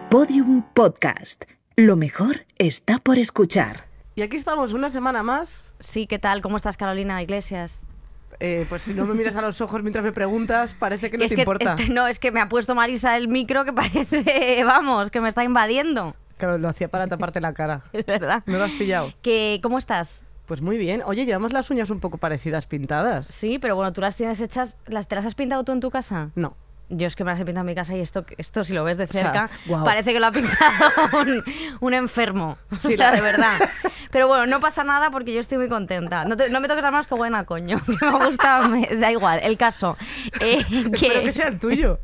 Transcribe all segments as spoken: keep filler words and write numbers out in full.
Podium Podcast. Lo mejor está por escuchar. Y aquí estamos una semana más. Sí, ¿qué tal? ¿Cómo estás, Carolina Iglesias? Eh, pues si no me miras a los ojos mientras me preguntas, parece que no es te que, importa. Este, no, es que me ha puesto Marisa el micro que parece, vamos, que me está invadiendo. Claro, lo hacía para taparte la cara. Es verdad. ¿No lo has pillado? Que, ¿Cómo estás? Pues muy bien. Oye, llevamos las uñas un poco parecidas pintadas. Sí, pero bueno, tú las tienes hechas... ¿Las, ¿Te las has pintado tú en tu casa? No. Yo es que me las he pintado en mi casa y esto, esto si lo ves de O sea, cerca, guau. parece que lo ha pintado un, un enfermo. Sí, o sea, la- de verdad. Pero bueno, no pasa nada porque yo estoy muy contenta. No, te- no me toques las manos, que buena, coño. Que me gusta, me, da igual. El caso. Eh, Espero que sea el tuyo.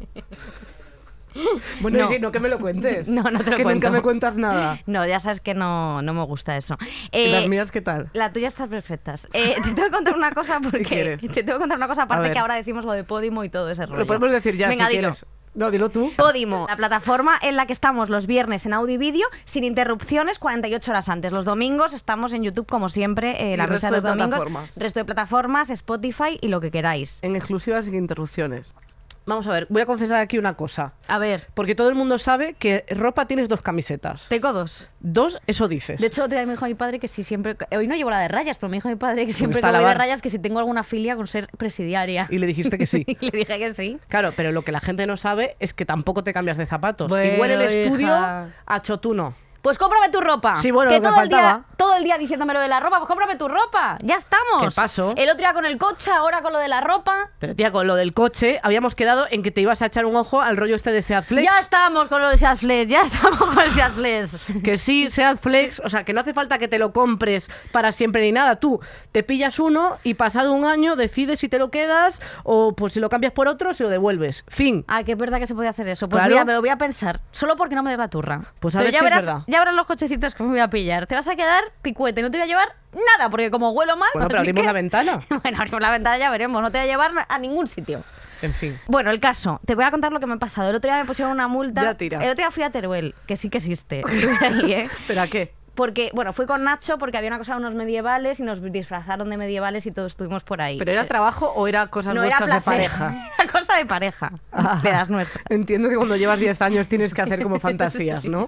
Bueno, No. sí, no que me lo cuentes. No, no te lo que cuento. nunca me cuentas nada. No, ya sabes que no, no me gusta eso. ¿Y Eh, las mías qué tal? La tuya está perfectas. Eh, te tengo que contar una cosa porque quieres? te tengo que contar una cosa A aparte ver. que ahora decimos lo de Podimo y todo ese rollo. Lo podemos decir ya Venga, si dilo. quieres. No, dilo tú. Podimo, la plataforma en la que estamos los viernes en audio y vídeo sin interrupciones cuarenta y ocho horas antes. Los domingos estamos en YouTube como siempre, eh, la el mesa resto de los de domingos, plataformas. resto de plataformas, Spotify y lo que queráis. En exclusivas sin interrupciones. Vamos a ver, voy a confesar aquí una cosa. A ver, Porque todo el mundo sabe que ropa tienes dos camisetas. tengo dos. Dos, eso dices. De hecho, otro día me dijo mi padre que si siempre... Hoy no llevo la de rayas, pero me dijo mi padre que siempre está que a voy de lavar. rayas que si tengo alguna filia con ser presidiaria. Y le dijiste que sí. Y le dije que sí. Claro, pero lo que la gente no sabe es que tampoco te cambias de zapatos. Bueno, Igual el estudio hija. a chotuno. Pues cómprame tu ropa. Sí, bueno, que lo que todo el día, faltaba. todo el día diciéndome lo de la ropa, pues cómprame tu ropa. Ya estamos. ¿Qué pasó? El otro día con el coche, ahora con lo de la ropa. Pero tía, con lo del coche, habíamos quedado en que te ibas a echar un ojo al rollo este de Seat Flex. Ya estamos con lo de Seat Flex, ya estamos con el Seat Flex. Que sí, Seat Flex, o sea, que no hace falta que te lo compres para siempre ni nada. Tú te pillas uno y pasado un año decides si te lo quedas o pues si lo cambias por otro, si lo devuelves. Fin. Ah, que es verdad que se puede hacer eso. Pues Claro. mira, me lo voy a pensar. Solo porque no me des la turra. Pues a Pero ver ya si es verás, verdad. ya verás los cochecitos que me voy a pillar. Te vas a quedar picuete, no te voy a llevar nada, porque como huelo mal... Bueno, pero así abrimos que- la ventana. Bueno, abrimos la ventana, ya veremos. No te voy a llevar a ningún sitio. En fin. Bueno, el caso, te voy a contar lo que me ha pasado. El otro día me pusieron una multa. Ya tira. El otro día fui a Teruel, que sí que existe. Estuve ahí, ¿eh? ¿Pero a qué? Porque, bueno, fui con Nacho porque había una cosa de unos medievales y nos disfrazaron de medievales y todos estuvimos por ahí. ¿Pero era trabajo o era cosas No era vuestras de placer, pareja? era cosa de pareja, de las nuestras. Entiendo que cuando llevas diez años tienes que hacer como fantasías, ¿no?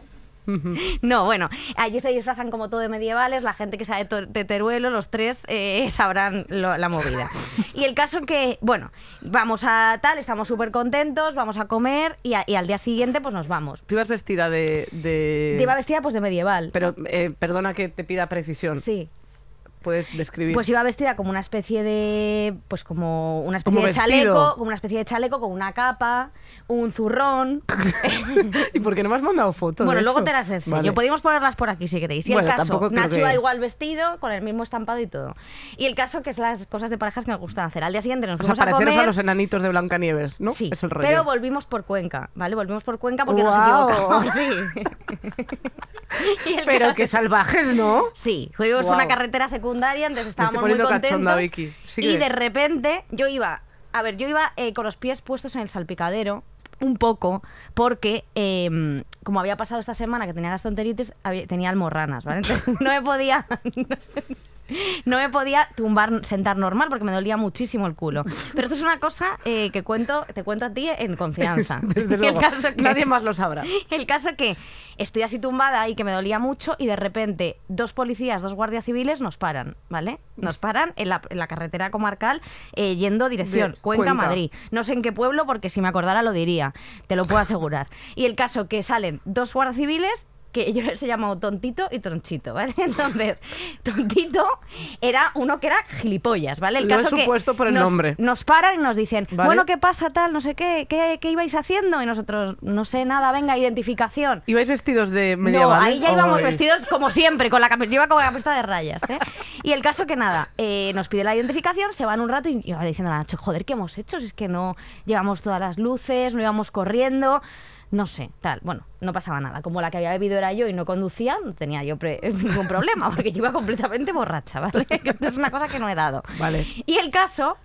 No, bueno, allí se disfrazan como todo de medievales, la gente que sabe to- de Teruelo, los tres eh, sabrán lo- la movida. Y el caso que, bueno, vamos a tal, estamos súper contentos, vamos a comer y, a- y al día siguiente pues nos vamos. Tú ibas vestida de... de... Iba vestida pues de medieval. Pero eh, perdona que te pida precisión. Sí. Puedes describir. Pues iba vestida como una especie de, pues como una especie Como de vestido. chaleco, como una especie de chaleco con una capa, un zurrón. ¿Y por qué no me has mandado fotos? Bueno, de luego eso? te las enseño. Vale. Podemos ponerlas por aquí si queréis. Y Bueno, el caso, tampoco creo Nacho que- iba igual vestido, con el mismo estampado y todo. Y el caso que es las cosas de parejas que me gustan hacer. Al día siguiente nos O sea, fuimos a pareceros comer. a los enanitos de Blancanieves, ¿no? Sí, Es el rollo. pero volvimos por Cuenca, ¿vale? Volvimos por Cuenca porque Guau. nos equivocamos, sí. Y el Pero caso- qué salvajes, ¿no? Sí, fuimos Guau. una carretera secundaria, entonces Me estábamos estoy muy poniendo contentos. cachonda, Vicky. Sigue. Y de repente yo iba, a ver, yo iba eh, con los pies puestos en el salpicadero, un poco, porque eh, como había pasado esta semana que tenía gastroenteritis, había- tenía almorranas, ¿vale? Entonces no me podía... No me podía tumbar, sentar normal porque me dolía muchísimo el culo. Pero esto es una cosa eh, que cuento, te cuento a ti en confianza. Desde El luego. caso que- Nadie más lo sabrá. El caso que estoy así tumbada y que me dolía mucho y de repente dos policías, dos guardias civiles nos paran, ¿vale? Nos paran en la, en la carretera comarcal eh, yendo dirección De Cuenca, Cuenca. Madrid. No sé en qué pueblo porque si me acordara lo diría, te lo puedo asegurar. Y el caso que salen dos guardias civiles que yo les he llamado Tontito y Tronchito, ¿vale? Entonces, Tontito era uno que era gilipollas, ¿vale? El Lo he caso que supuesto por el nos, nombre. Nos paran y nos dicen, ¿Vale? bueno, ¿qué pasa tal? No sé qué, qué, qué ibais haciendo? Y nosotros, no sé nada, venga, identificación. ¿Ibais vestidos de No, medievales? ahí ya íbamos Ay. vestidos como siempre, con la camiseta, iba con la camiseta de rayas, ¿eh? Y el caso que nada, eh, nos pide la identificación, se van un rato y yo diciendo a Nacho, joder, ¿qué hemos hecho? Si es que no llevamos todas las luces, no íbamos corriendo, no sé, tal. Bueno, no pasaba nada. Como la que había bebido era yo y no conducía, no tenía yo pre- ningún problema, porque yo iba completamente borracha, ¿vale? Que esto es una cosa que no he dado. Vale. Y el caso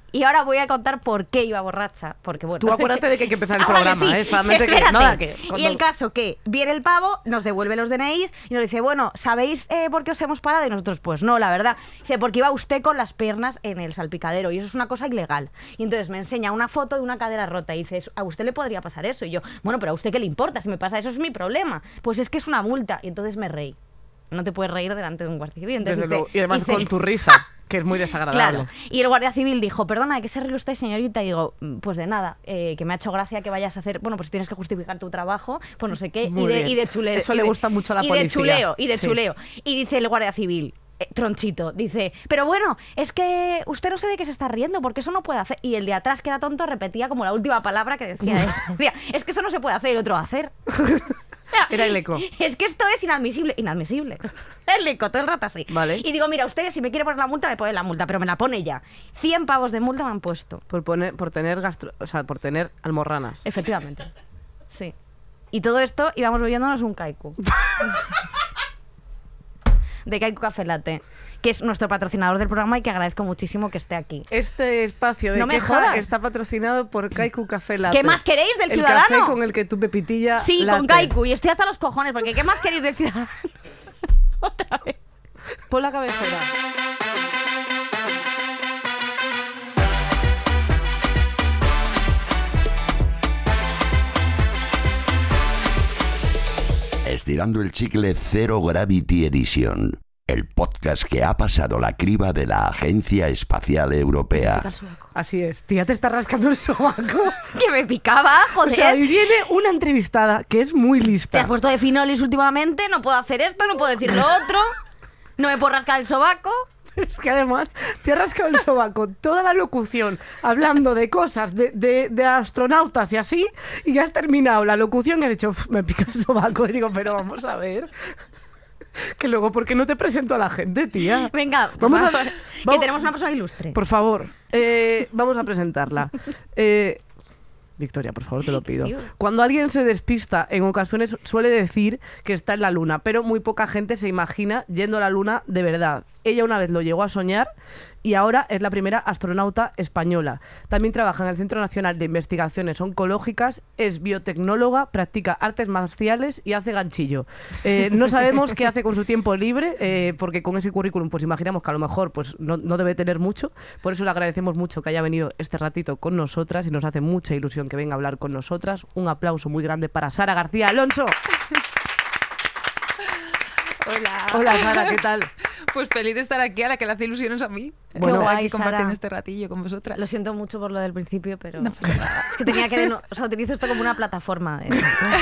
Y ahora voy a contar por qué iba borracha. Porque bueno. Tú acuérdate de que hay que empezar el Ah, vale, programa, sí. ¿eh? Solamente que, Espérate. nada, que cuando- Y el caso que viene el pavo, nos devuelve los D N Is y nos dice, bueno, ¿sabéis eh, por qué os hemos parado? Y nosotros, pues no, la verdad. Dice, porque iba usted con las piernas en el salpicadero y eso es una cosa ilegal. Y entonces me enseña una foto de una cadera rota y dice, a usted le podría pasar eso. Y yo, bueno, pero a usted qué le importa, si me pasa eso es mi problema. Pues es que es una multa. Y entonces me reí. No te puedes reír delante de un guardia civil. Entonces Desde dice- luego. Y además dice- con tu risa, que es muy desagradable. Claro. Y el guardia civil dijo, perdona, ¿de qué se ríe usted, señorita? Y digo, "Mm, pues de nada, eh, que me ha hecho gracia que vayas a hacer, bueno, pues tienes que justificar tu trabajo, pues no sé qué, Muy y de, bien. y de chuleo. Eso y le de- gusta mucho a la y policía. de chuleo, y de Sí. chuleo. Y dice el guardia civil, eh, Tronchito, dice, pero bueno, es que usted no sé de qué se está riendo, porque eso no puede hacer. Y el de atrás, que era tonto, repetía como la última palabra que decía. él. Decía, es que eso no se puede hacer, y el otro, hacer. Era el eco. Es que esto es inadmisible. Inadmisible. El eco, todo el rato así. Vale. Y digo, mira, usted si me quiere poner la multa, me pone la multa, pero me la pone ya. cien pavos de multa me han puesto. Por, poner, por tener gastro, o sea, por tener almorranas. Efectivamente. Sí. Y todo esto íbamos bebiéndonos un kaiku. De Kaiku Café Latte, que es nuestro patrocinador del programa y que agradezco muchísimo que esté aquí. Este espacio de No me queja jodas. está patrocinado por Kaiku Café Latte. ¿Qué más queréis del el Ciudadano? café con el que tu pepitilla Sí, late. con Kaiku. Y estoy hasta los cojones, porque ¿qué más queréis del Ciudadano? Otra vez. Pon la cabecera. Estirando el chicle Zero Gravity Edition, el podcast que ha pasado la criba de la Agencia Espacial Europea. Al sobaco. Así es. Tía, te está rascando el sobaco. Que me picaba, O joder. sea, y viene una entrevistada que es muy Te lista. has puesto de finolis últimamente, no puedo hacer esto, no puedo decir lo otro, no me puedo rascar el sobaco. Es que además te ha rascado el sobaco toda la locución hablando de cosas de, de, de astronautas y así, y ya has terminado la locución y has dicho, "Uf, me pica el sobaco". Y digo, pero vamos a ver. Que luego, ¿por qué no te presento a la gente, tía? Venga, Vamos a- por favor, que vamos- tenemos una persona ilustre. Por favor, eh, vamos a presentarla. Eh, Victoria, por favor, te lo pido. Sí. Cuando alguien se despista, en ocasiones suele decir que está en la luna, pero muy poca gente se imagina yendo a la luna de verdad. Ella una vez lo llegó a soñar y ahora es la primera astronauta española. También trabaja en el Centro Nacional de Investigaciones Oncológicas, es biotecnóloga, practica artes marciales y hace ganchillo. Eh, no sabemos qué hace con su tiempo libre, eh, porque con ese currículum pues imaginamos que a lo mejor pues no, no debe tener mucho. Por eso le agradecemos mucho que haya venido este ratito con nosotras y nos hace mucha ilusión que venga a hablar con nosotras. Un aplauso muy grande para Sara García Alonso. Hola. Hola Sara, ¿qué tal? Pues feliz de estar aquí, a la que le hace ilusiones a mí. Bueno, Bueno, estar guay, aquí compartiendo Sara. este ratillo con vosotras. Lo siento mucho por lo del principio, pero No pasa nada. es que tenía que... deno- O sea, utilizo esto como una plataforma. de-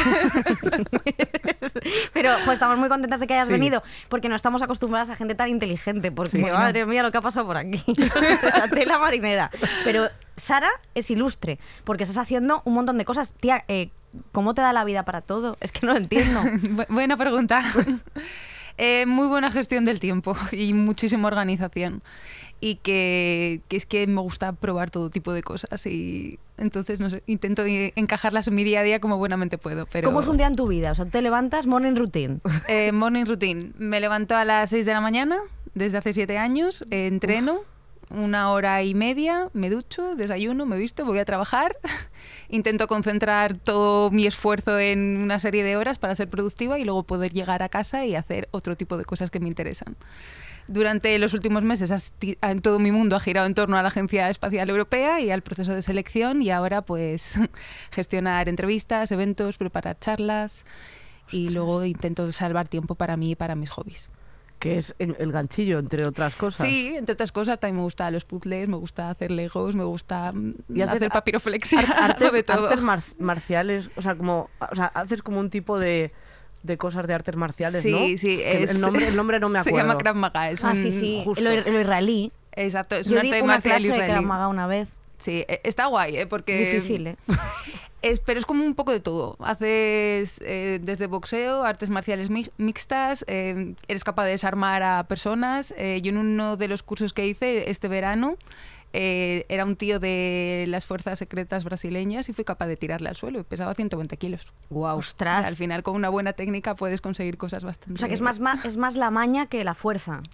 pero pues estamos muy contentas de que hayas Sí. venido, porque no estamos acostumbradas a gente tan inteligente, porque Sí. madre mía lo que ha pasado por aquí. La tela marinera. Pero Sara es ilustre, porque estás haciendo un montón de cosas. Tía, eh, ¿cómo te da la vida para todo? Es que no lo entiendo. Bu- Buena pregunta. Eh, muy buena gestión del tiempo y muchísima organización. Y que, que es que me gusta probar todo tipo de cosas y entonces, no sé, intento i- encajarlas en mi día a día como buenamente puedo. Pero, ¿Cómo es un día en tu vida? O sea, tú te levantas, morning routine. Eh, morning routine. Me levanto a las seis de la mañana, desde hace siete años, eh, entreno. Una hora y media, me ducho, desayuno, me visto, voy a trabajar. Intento concentrar todo mi esfuerzo en una serie de horas para ser productiva y luego poder llegar a casa y hacer otro tipo de cosas que me interesan. Durante los últimos meses has ti- en todo mi mundo ha girado en torno a la Agencia Espacial Europea y al proceso de selección y ahora pues gestionar entrevistas, eventos, preparar charlas y luego intento salvar tiempo para mí y para mis hobbies. Que es en- el ganchillo, entre otras cosas. Sí, entre otras cosas, también me gustan los puzzles, me gusta hacer legos, me gusta mm, Y haces hacer a- papiroflexia, Ar- hago artes, de todo. artes mar- marciales, o sea, como, o sea, haces como un tipo de, de cosas de artes marciales, Sí, ¿no? sí, Que es- el nombre, el nombre no me Se acuerdo. llama Krav Maga, es Ah, un... sí, sí. justo. Lo, lo israelí. Exacto, es Yo un di arte una marcial clase de Krav israelí. Maga una vez. Sí, e- está guay, ¿eh? Porque... Difícil, ¿eh? Es, pero es como un poco de todo. Haces eh, desde boxeo, artes marciales mi- mixtas, eh, eres capaz de desarmar a personas. Eh, yo en uno de los cursos que hice este verano eh, era un tío de las fuerzas secretas brasileñas y fui capaz de tirarle al suelo. Pesaba ciento veinte kilos. Guau, ostras. Al final con una buena técnica puedes conseguir cosas bastante... O sea, que es más, ma- es más la maña que la fuerza. Sí.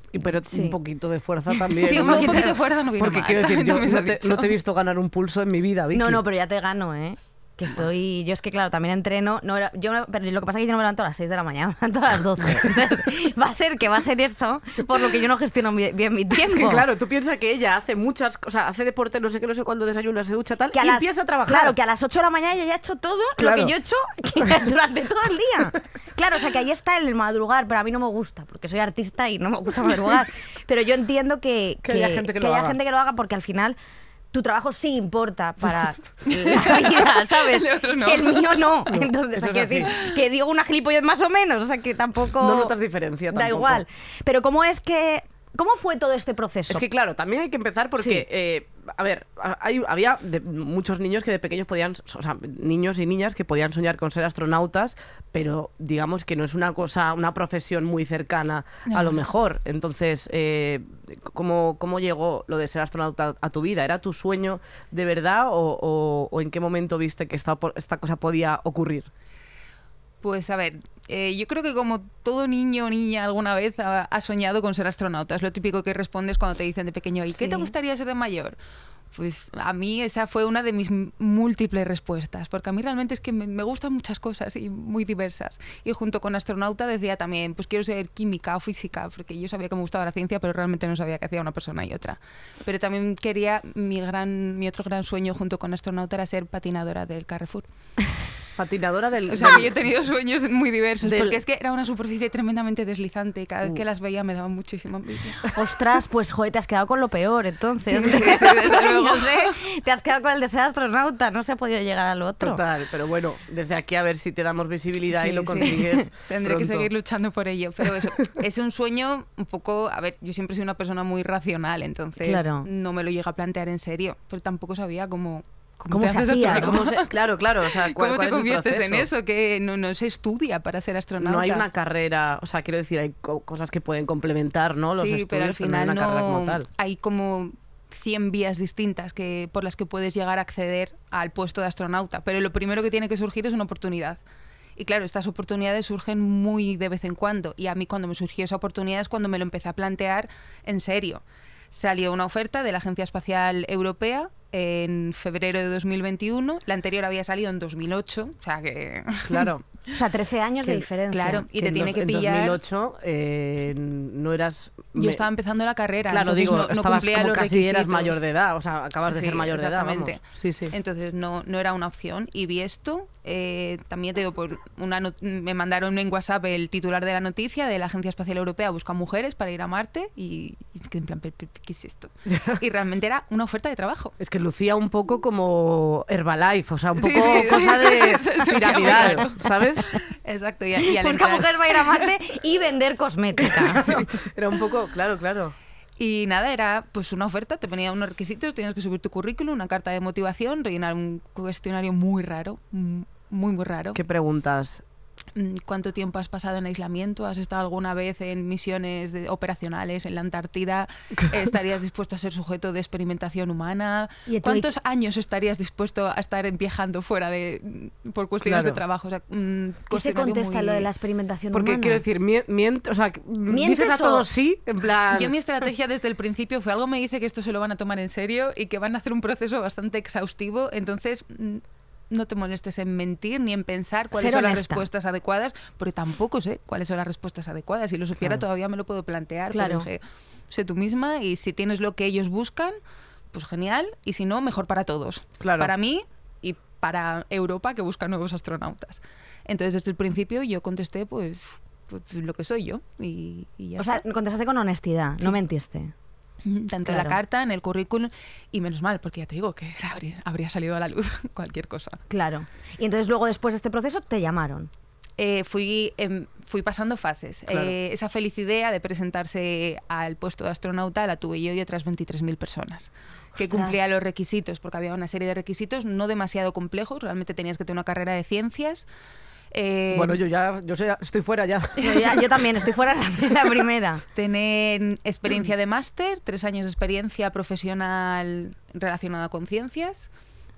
Y pero Sí. un poquito de fuerza también. Sí, ¿no? un poquito, poquito de fuerza no viene Porque mal. quiero decir, yo también se ha no te, dicho. no te he visto ganar un pulso en mi vida, Vicky. No, no, pero ya te gano, ¿eh? Que estoy... Yo es que, claro, también entreno... No, era- yo me- pero lo que pasa es que yo no me levanto a las seis de la mañana, me levanto a las doce. Entonces, va a ser que va a ser eso, por lo que yo no gestiono mi- bien mi tiempo. Es que claro, tú piensas que ella hace muchas cosas, hace deporte, no sé qué, no sé cuándo, desayuna, se ducha, tal, Que a y las- empieza a trabajar. Claro, que a las ocho de la mañana yo ya he hecho todo Claro. lo que yo he hecho durante todo el día. Claro, o sea, que ahí está el madrugar, pero a mí no me gusta, porque soy artista y no me gusta madrugar. Pero yo entiendo que, Que haya gente que lo haya haga. gente que lo haga, porque al final tu trabajo sí importa para la vida, ¿sabes? El otro no. El mío no. Entonces, eso o sea, es quiero así. decir, que digo una gilipollez más o menos, o sea, que tampoco... No notas diferencia Da tampoco. igual. Pero ¿cómo es que... ¿Cómo fue todo este proceso? Es que claro, también hay que empezar porque, Sí. eh, a ver, hay, había de- muchos niños que de pequeños podían, o sea, niños y niñas que podían soñar con ser astronautas, pero digamos que no es una cosa, una profesión muy cercana No. a lo mejor. Entonces, eh, ¿cómo, ¿cómo llegó lo de ser astronauta a tu vida? ¿Era tu sueño de verdad o, o- o en qué momento viste que esta, po- esta cosa podía ocurrir? Pues a ver, eh, yo creo que como todo niño o niña alguna vez ha, ha soñado con ser astronauta. Es lo típico que respondes cuando te dicen de pequeño, ¿y qué Sí. te gustaría ser de mayor? Pues a mí esa fue una de mis m- múltiples respuestas, porque a mí realmente es que me, me gustan muchas cosas y muy diversas. Y junto con astronauta decía también, pues quiero ser química o física, porque yo sabía que me gustaba la ciencia, pero realmente no sabía qué hacía una persona y otra. Pero también quería, mi, gran, mi otro gran sueño junto con astronauta era ser patinadora del Carrefour. Patinadora del... O sea, que yo he tenido sueños muy diversos, Del- porque es que era una superficie tremendamente deslizante y cada vez Uh. que las veía me daba muchísima envidia. Ostras, pues joder, te has quedado con lo peor, entonces. Sí, sí, sí, desde luego. Yo sé, te has quedado con el de ser astronauta, no se ha podido llegar al otro. Total, pero bueno, desde aquí a ver si te damos visibilidad y Sí, lo sí. consigues. Tendré que pronto. seguir luchando por ello. Pero eso, es un sueño un poco... A ver, yo siempre he sido una persona muy racional, entonces Claro. no me lo llega a plantear en serio. Pero tampoco sabía cómo... ¿Cómo te se haces hacía, astronauta. ¿Cómo se- claro, claro, o sea, ¿cuál- ¿Cómo cuál te es el conviertes en proceso? eso? Que no, no se estudia para ser astronauta. No hay una carrera, o sea, quiero decir, hay co- cosas que pueden complementar, ¿no? Los Sí, estudios, pero al no final hay una carrera como no tal. hay como cien vías distintas que, por las que puedes llegar a acceder al puesto de astronauta. Pero lo primero que tiene que surgir es una oportunidad. Y claro, estas oportunidades surgen muy de vez en cuando. Y a mí cuando me surgió esa oportunidad es cuando me lo empecé a plantear en serio. Salió una oferta de la Agencia Espacial Europea en febrero de dos mil veintiuno. La anterior había salido en dos mil ocho. O sea que... Claro. O sea, trece años de Que- diferencia. claro, y te en tiene dos- que en pillar... dos mil ocho eh, no eras... Yo me- estaba empezando la carrera, Claro, entonces digo, no, no estabas cumplía como los casi requisitos. eras mayor de edad, o sea, acabas de Sí, ser mayor de edad, vamos. exactamente. Sí, sí. Entonces no, no era una opción y vi esto. eh, también te digo, por una not- me mandaron en WhatsApp el titular de la noticia de la Agencia Espacial Europea busca mujeres para ir a Marte y, y que en plan, ¿qué qué es esto? Y realmente era una oferta de trabajo. Es que lucía un poco como Herbalife, o sea, un Sí, poco sí, cosa sí. de Se- se veía muy piramidal, claro. ¿sabes? Exacto, y, y al Busca entrar- mujer va a ir a Marte y vender cosmética. Era un poco, claro, claro. Y nada, era pues una oferta, te ponía unos requisitos, tenías que subir tu currículum, una carta de motivación, rellenar un cuestionario muy raro, mm, muy, muy raro. ¿Qué preguntas? Mm, ¿Cuánto tiempo has pasado en aislamiento? ¿Has estado alguna vez en misiones de- operacionales en la Antártida? ¿Estarías dispuesto a ser sujeto de experimentación humana? Y tú- ¿Cuántos años estarías dispuesto a estar viajando fuera de por cuestiones Claro. de trabajo? O sea, mm, ¿Qué se cuestionario contesta muy- lo de la experimentación Porque humana? quiero decir, mie- miente, o sea, que ¿Mientes dices a o- todos sí, en plan... Yo mi estrategia desde el principio fue algo me dice que esto se lo van a tomar en serio y que van a hacer un proceso bastante exhaustivo, entonces mm, no te molestes en mentir ni en pensar cuáles Ser son las honesta. respuestas adecuadas, porque tampoco sé cuáles son las respuestas adecuadas. Si lo supiera Claro. todavía me lo puedo plantear, Claro. pero dije, sé tú misma y si tienes lo que ellos buscan, pues genial, y si no, mejor para todos. Claro. Para mí y para Europa que busca nuevos astronautas. Entonces desde el principio yo contesté pues, pues lo que soy yo y, y ya O sea, está. contestaste con honestidad, no mentiste. Tanto en la Claro. carta, en el currículum, y menos mal, porque ya te digo que habría, habría salido a la luz cualquier cosa. Claro. Y entonces luego, después de este proceso, te llamaron. Eh, fui, em, fui pasando fases. Claro. Eh, esa feliz idea de presentarse al puesto de astronauta la tuve yo y otras veintitrés mil personas. Que Ostras. cumplía los requisitos, porque había una serie de requisitos no demasiado complejos. Realmente tenías que tener una carrera de ciencias. Eh, Bueno, yo ya, yo sé, estoy fuera ya. Yo, ya- yo también, estoy fuera la, la primera. Tener experiencia de máster, tres años de experiencia profesional relacionada con ciencias,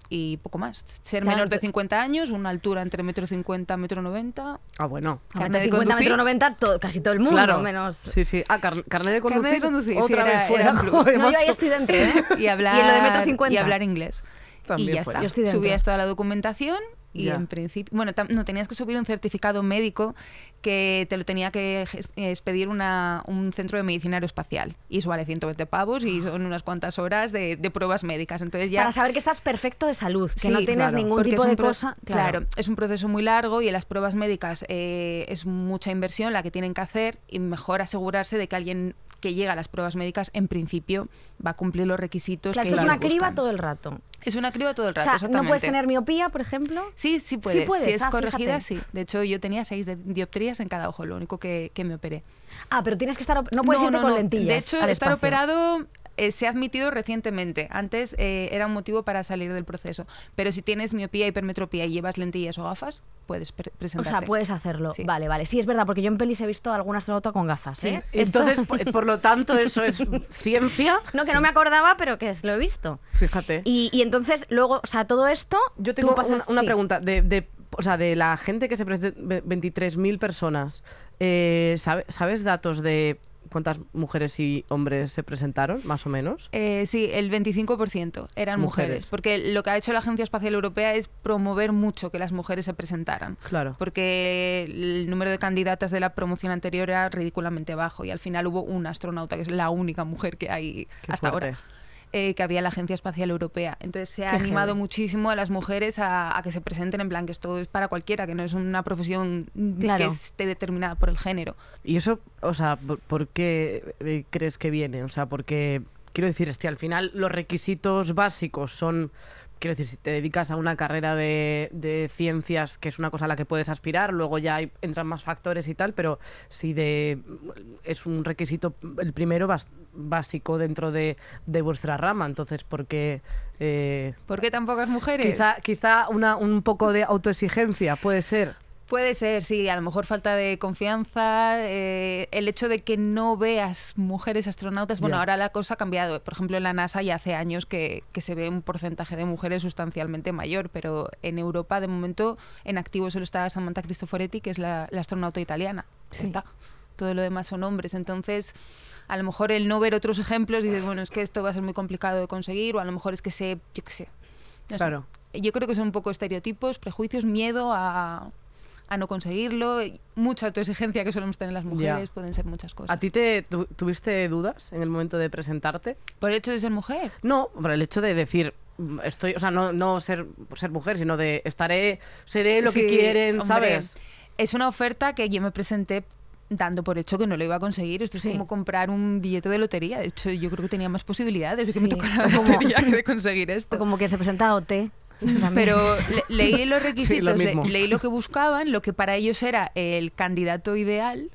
y poco más. Ser Claro, menor de ento- cincuenta años, una altura entre metro cincuenta, metro noventa. Ah, bueno. Carnet de cincuenta, conducir. metro noventa, to- casi todo el mundo, Claro. menos... Sí, sí. Ah, car- carnet de conducir. Carnet de conducir, sí, Otra era- vez fuera. era un plus. Joder, No, yo ahí macho. estoy dentro, ¿eh? Y hablar, ¿Y en lo de metro cincuenta? y hablar inglés. También y ya fuera. está. Yo estoy dentro. Subías toda la documentación y Ya. en principio... Bueno, tam- no, tenías que subir un certificado médico que te lo tenía que ges- expedir una, un centro de medicina aeroespacial. Y eso vale ciento veinte pavos y son unas cuantas horas de, de pruebas médicas. Entonces ya... Para saber que estás perfecto de salud, que Sí, no tienes claro, ningún porque tipo es un de pro- cosa... Claro. es un proceso muy largo y en las pruebas médicas eh, es mucha inversión la que tienen que hacer y mejor asegurarse de que alguien que llega a las pruebas médicas en principio va a cumplir los requisitos Claro, que esto es ellos una criba buscan. todo el rato. Es una criba todo el O rato, sea, ¿no exactamente. puedes tener miopía, por ejemplo? Sí, sí puedes. puedes, Si es ah, corregida, fíjate. sí. De hecho, yo tenía seis de- dioptrías en cada ojo, lo único que, que me operé. Ah, pero tienes que estar... op- No puedes irte no, con no. lentillas De hecho, al estar espacio. operado eh, se ha admitido recientemente. Antes eh, era un motivo para salir del proceso. Pero si tienes miopía, hipermetropía y llevas lentillas o gafas, puedes pre- O presentarte. sea, puedes hacerlo. Sí. Vale, vale. Sí, es verdad, porque yo en pelis he visto algún astronauta con gafas, Sí. ¿eh? Esto- Entonces, por, por lo tanto, eso es ciencia. No, que no me acordaba, pero que lo he visto. Fíjate. Y, y entonces, luego, o sea, todo esto... Yo tú tengo pasas- una, una sí. pregunta. De, de, o sea, de la gente que se presenta, veintitrés mil personas, eh, ¿sabe- ¿sabes datos de cuántas mujeres y hombres se presentaron, más o menos? Eh, sí, el veinticinco por ciento eran mujeres. Mujeres. Porque lo que ha hecho la Agencia Espacial Europea es promover mucho que las mujeres se presentaran. Claro. Porque el número de candidatas de la promoción anterior era ridículamente bajo y al final hubo una astronauta, que es la única mujer que hay Qué hasta fuerte. ahora. eh, que había en la Agencia Espacial Europea. Entonces se ha Qué animado heavy. muchísimo a las mujeres a, a que se presenten en plan que esto es para cualquiera, que no es una profesión mm, Claro. que esté determinada por el género. Y eso, o sea, ¿por, por qué eh, crees que viene? O sea, porque, quiero decir, es que al final los requisitos básicos son... Quiero decir, si te dedicas a una carrera de, de ciencias, que es una cosa a la que puedes aspirar, luego ya hay- entran más factores y tal, pero si de es un requisito, el primero bas- básico dentro de, de vuestra rama, entonces, ¿por qué? Eh, ¿Por qué tan pocas mujeres? quizá quizá una, un poco de autoexigencia, puede ser. Puede ser, sí, a lo mejor falta de confianza, eh, el hecho de que no veas mujeres astronautas, bueno, Ya. ahora la cosa ha cambiado, por ejemplo en la NASA ya hace años que, que se ve un porcentaje de mujeres sustancialmente mayor, pero en Europa de momento en activo solo está Samantha Cristoforetti, que es la, la astronauta italiana, Sí. está. Todo lo demás son hombres, entonces a lo mejor el no ver otros ejemplos dices, bueno, es que esto va a ser muy complicado de conseguir, o a lo mejor es que sé, yo qué sé. No sé. Claro. Yo creo que son un poco estereotipos, prejuicios, miedo a, a no conseguirlo, mucha autoexigencia que solemos tener las mujeres, Ya. pueden ser muchas cosas. ¿A ti te tu- tuviste dudas en el momento de presentarte? ¿Por el hecho de ser mujer? No, por el hecho de decir, mm, estoy, o sea, no, no ser, ser mujer, sino de estaré, seré lo que Sí, quieren, hombre, ¿sabes? Es una oferta que yo me presenté dando por hecho que no lo iba a conseguir. Esto es Sí. como comprar un billete de lotería. De hecho, yo creo que tenía más posibilidades de que me Sí. tocara la Como- lotería que de conseguir O esto. como que se presenta a O T. también. Pero le- leí los requisitos, le- mismo. leí lo que buscaban, lo que para ellos era el candidato ideal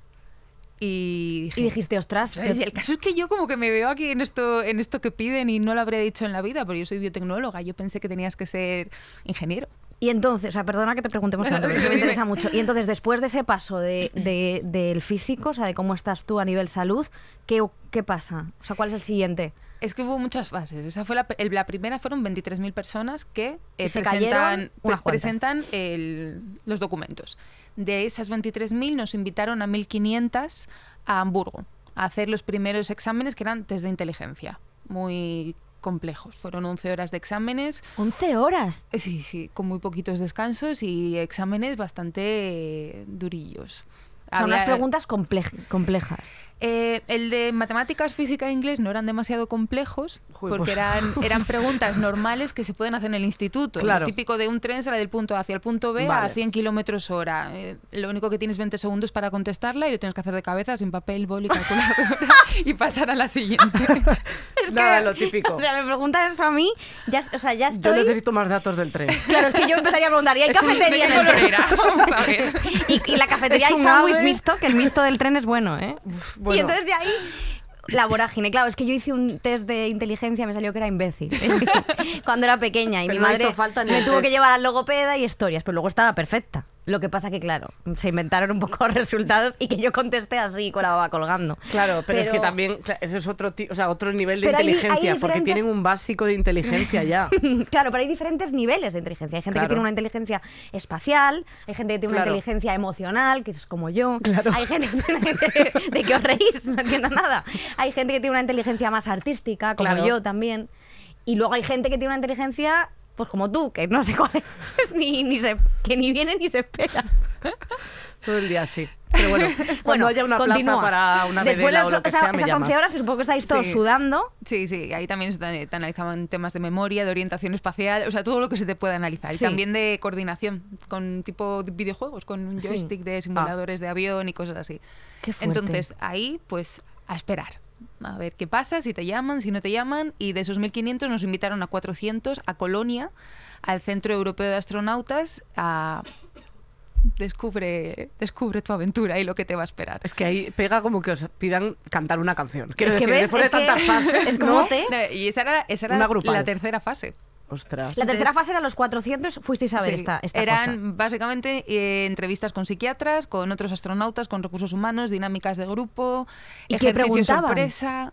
y dije, Y dijiste, ostras, ¿sabes? Y el caso es que yo como que me veo aquí en esto, en esto que piden y no lo habría dicho en la vida, porque yo soy biotecnóloga, yo pensé que tenías que ser ingeniero. y entonces, o sea, perdona que te preguntemos tanto, pero es que me interesa mucho. Y entonces, después de ese paso de, de- del físico, o sea, de cómo estás tú a nivel salud, ¿qué, ¿qué pasa? O sea, ¿cuál es el siguiente? Es que hubo muchas fases. Esa fue la, el- la primera, fueron veintitrés mil personas que eh, Y se presentan, cayeron pre- unas cuantas. presentan el- los documentos. De esas veintitrés mil nos invitaron a mil quinientas a Hamburgo a hacer los primeros exámenes que eran test de inteligencia, muy complejos. Fueron once horas de exámenes, once horas. eh, sí, sí, con muy poquitos descansos y exámenes bastante eh, durillos. Son unas Había- preguntas comple- complejas. eh, el de matemáticas, física e inglés no eran demasiado complejos Joder, porque pues. eran, eran preguntas normales que se pueden hacer en el instituto. Claro. Lo típico de un tren sale del punto A hacia el punto B Vale. a cien kilómetros hora. Eh, lo único que tienes veinte segundos para contestarla y lo tienes que hacer de cabeza, sin papel, boli, calculadora y pasar a la siguiente. Nada, lo típico. O sea, me preguntas eso a mí, ya, o sea, ya Yo estoy... necesito más datos del tren. Claro, es que yo empezaría a preguntar, ¿y hay Es un- cafetería ¿de en qué el tren? color era? Vamos a ver. Y, y la cafetería Es hay un sándwich ave. mixto, que el mixto del tren es bueno, ¿eh? bueno. Y entonces de ahí... La vorágine. Claro, es que yo hice un test de inteligencia, me salió que era imbécil. Cuando era pequeña y Pero mi no madre hizo falta ni me el tuvo que test. llevar al logopeda y historias, pero luego estaba perfecta. Lo que pasa que, claro, se inventaron un poco resultados y que yo contesté así con la baba colgando. Claro, pero, Pero- es que también, claro, eso es otro, ti- o sea, otro nivel de Pero hay di- hay inteligencia, porque diferentes- tienen un básico de inteligencia ya. Claro, pero hay diferentes niveles de inteligencia. Hay gente Claro. que tiene una inteligencia espacial, hay gente que tiene Claro. una inteligencia emocional, que es como yo. Claro. Hay gente que tiene una- de que os reís, no entiendo nada. Hay gente que tiene una inteligencia más artística, como Claro. yo también. Y luego hay gente que tiene una inteligencia, pues como tú, que no sé cuál es, ni, ni se, que ni viene ni se espera. Todo el día así. Pero bueno, cuando Bueno, haya una continúa. plaza para una Después vedela las- o lo que esa- sea, me esas llamas. once horas que supongo que estáis todos Sí. sudando. Sí, sí, ahí también se te te analizaban temas de memoria, de orientación espacial, o sea, todo lo que se te puede analizar. Y Sí. también de coordinación, con tipo de videojuegos, con un Sí. joystick de simuladores de avión y cosas así. Qué fuerte. Entonces, ahí, pues, a esperar. A ver qué pasa, si te llaman, si no te llaman. Y de esos mil quinientos nos invitaron a cuatrocientos a Colonia, al Centro Europeo de Astronautas, a... Descubre, descubre tu aventura y lo que te va a esperar. Es que ahí pega como que os pidan cantar una canción. Quiero Es que decir, ves, después de es que- tantas fases, es como ¿no? te- No, y esa era, esa era Una la, grupal. la tercera fase. Ostras. La tercera fase era los cuatrocientos, fuisteis a ver Sí, esta, esta eran cosa. básicamente eh, entrevistas con psiquiatras, con otros astronautas, con recursos humanos, dinámicas de grupo, ¿Y qué ejercicio preguntaban? sorpresa.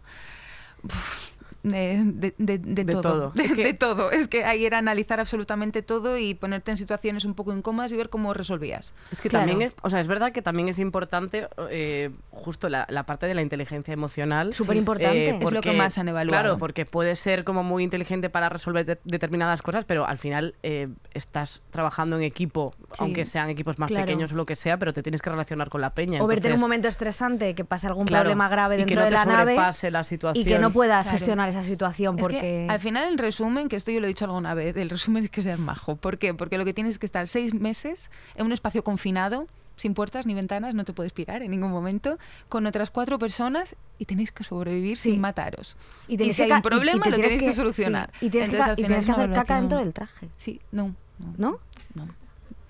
Uf, De, de- de- de De todo. todo. De, Es que- de todo. Es que ahí era analizar absolutamente todo y ponerte en situaciones un poco incómodas y ver cómo resolvías. Es que Claro. también es, o sea, es verdad que también es importante eh, justo la, la parte de la inteligencia emocional. Superimportante. Es lo que porque- más han evaluado. Claro, porque puedes ser como muy inteligente para resolver de- determinadas cosas, pero al final eh, estás trabajando en equipo, Sí. aunque sean equipos más Claro. pequeños o lo que sea, pero te tienes que relacionar con la peña. O verte en un entonces, momento estresante, que pase algún claro, problema grave y dentro que no de te la nave sobrepase la situación. y que no puedas Claro. gestionar esa situación Es porque... que, al final, el resumen, que esto yo lo he dicho alguna vez, el resumen es que seas majo. ¿Por qué? Porque lo que tienes es que estar seis meses en un espacio confinado, sin puertas ni ventanas, no te puedes pirar en ningún momento, con otras cuatro personas y tenéis que sobrevivir Sí. sin mataros. Y Y, tenéis si que hay ca- un y- y problema, te lo tienes tenéis que, que- solucionar. sí, y tienes que, Entonces, ca- al y final tienes es que una hacer caca evaluación- dentro del traje, Sí, no. no, ¿no? no.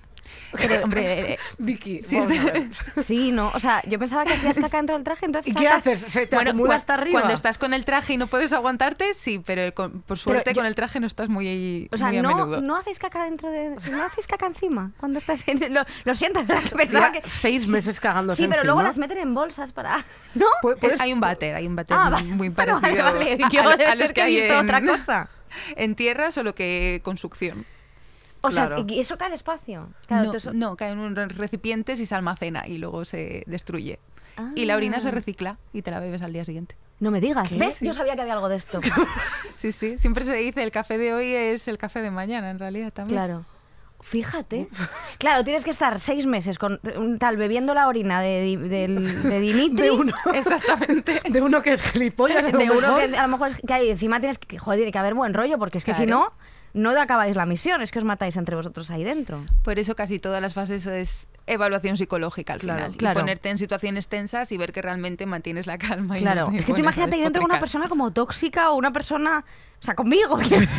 Pero, hombre, eh, Vicky, sí, vamos está- a ver. Sí, no. O sea, yo pensaba que hacías caca dentro del traje, entonces... ¿Y qué sacas- haces? ¿Se te Bueno, acumula cua- hasta arriba? cuando estás con el traje y no puedes aguantarte, sí, pero con- por suerte yo- con el traje no estás muy, O sea, muy a no, menudo. no hacéis caca dentro de... No hacéis caca encima cuando estás en... Lo, lo siento, ¿verdad? Que pensaba Ya que... seis meses cagándose Sí, pero luego encima. las meten en bolsas para... ¿No? Pu- Eh, puedes- Hay un váter, hay un váter Ah, vale. muy Bueno, parecido vale, vale. a- Yo a, debe a los ser que que he hay visto en, otra cosa. en tierra, solo que con succión. O sea, Claro. ¿y eso cae al espacio? Claro, no, tú eso- no, cae en un recipiente y se almacena y luego se destruye. Y la orina se Ah. recicla y te la bebes al día siguiente. No me digas. ¿Qué? ¿Ves? Sí. Yo sabía que había algo de esto. Sí, sí, siempre se dice el café de hoy es el café de mañana, en realidad también. Claro. Fíjate. Claro, tienes que estar seis meses con un tal bebiendo la orina de, Di- del- de Dimitri. De uno, Exactamente. de uno que es gilipollas, a lo de uno mejor. que a lo mejor es que hay- encima tienes que, joder, tiene que haber buen rollo, porque es que si Claro. no, no acabáis la misión, es que os matáis entre vosotros ahí dentro. Por eso casi todas las fases es evaluación psicológica al Claro, final. claro. Y ponerte en situaciones tensas y ver que realmente mantienes la calma. Y Claro, no te es que tú pones a imagínate ahí dentro de una despotricar. persona como tóxica o una persona, o sea, conmigo.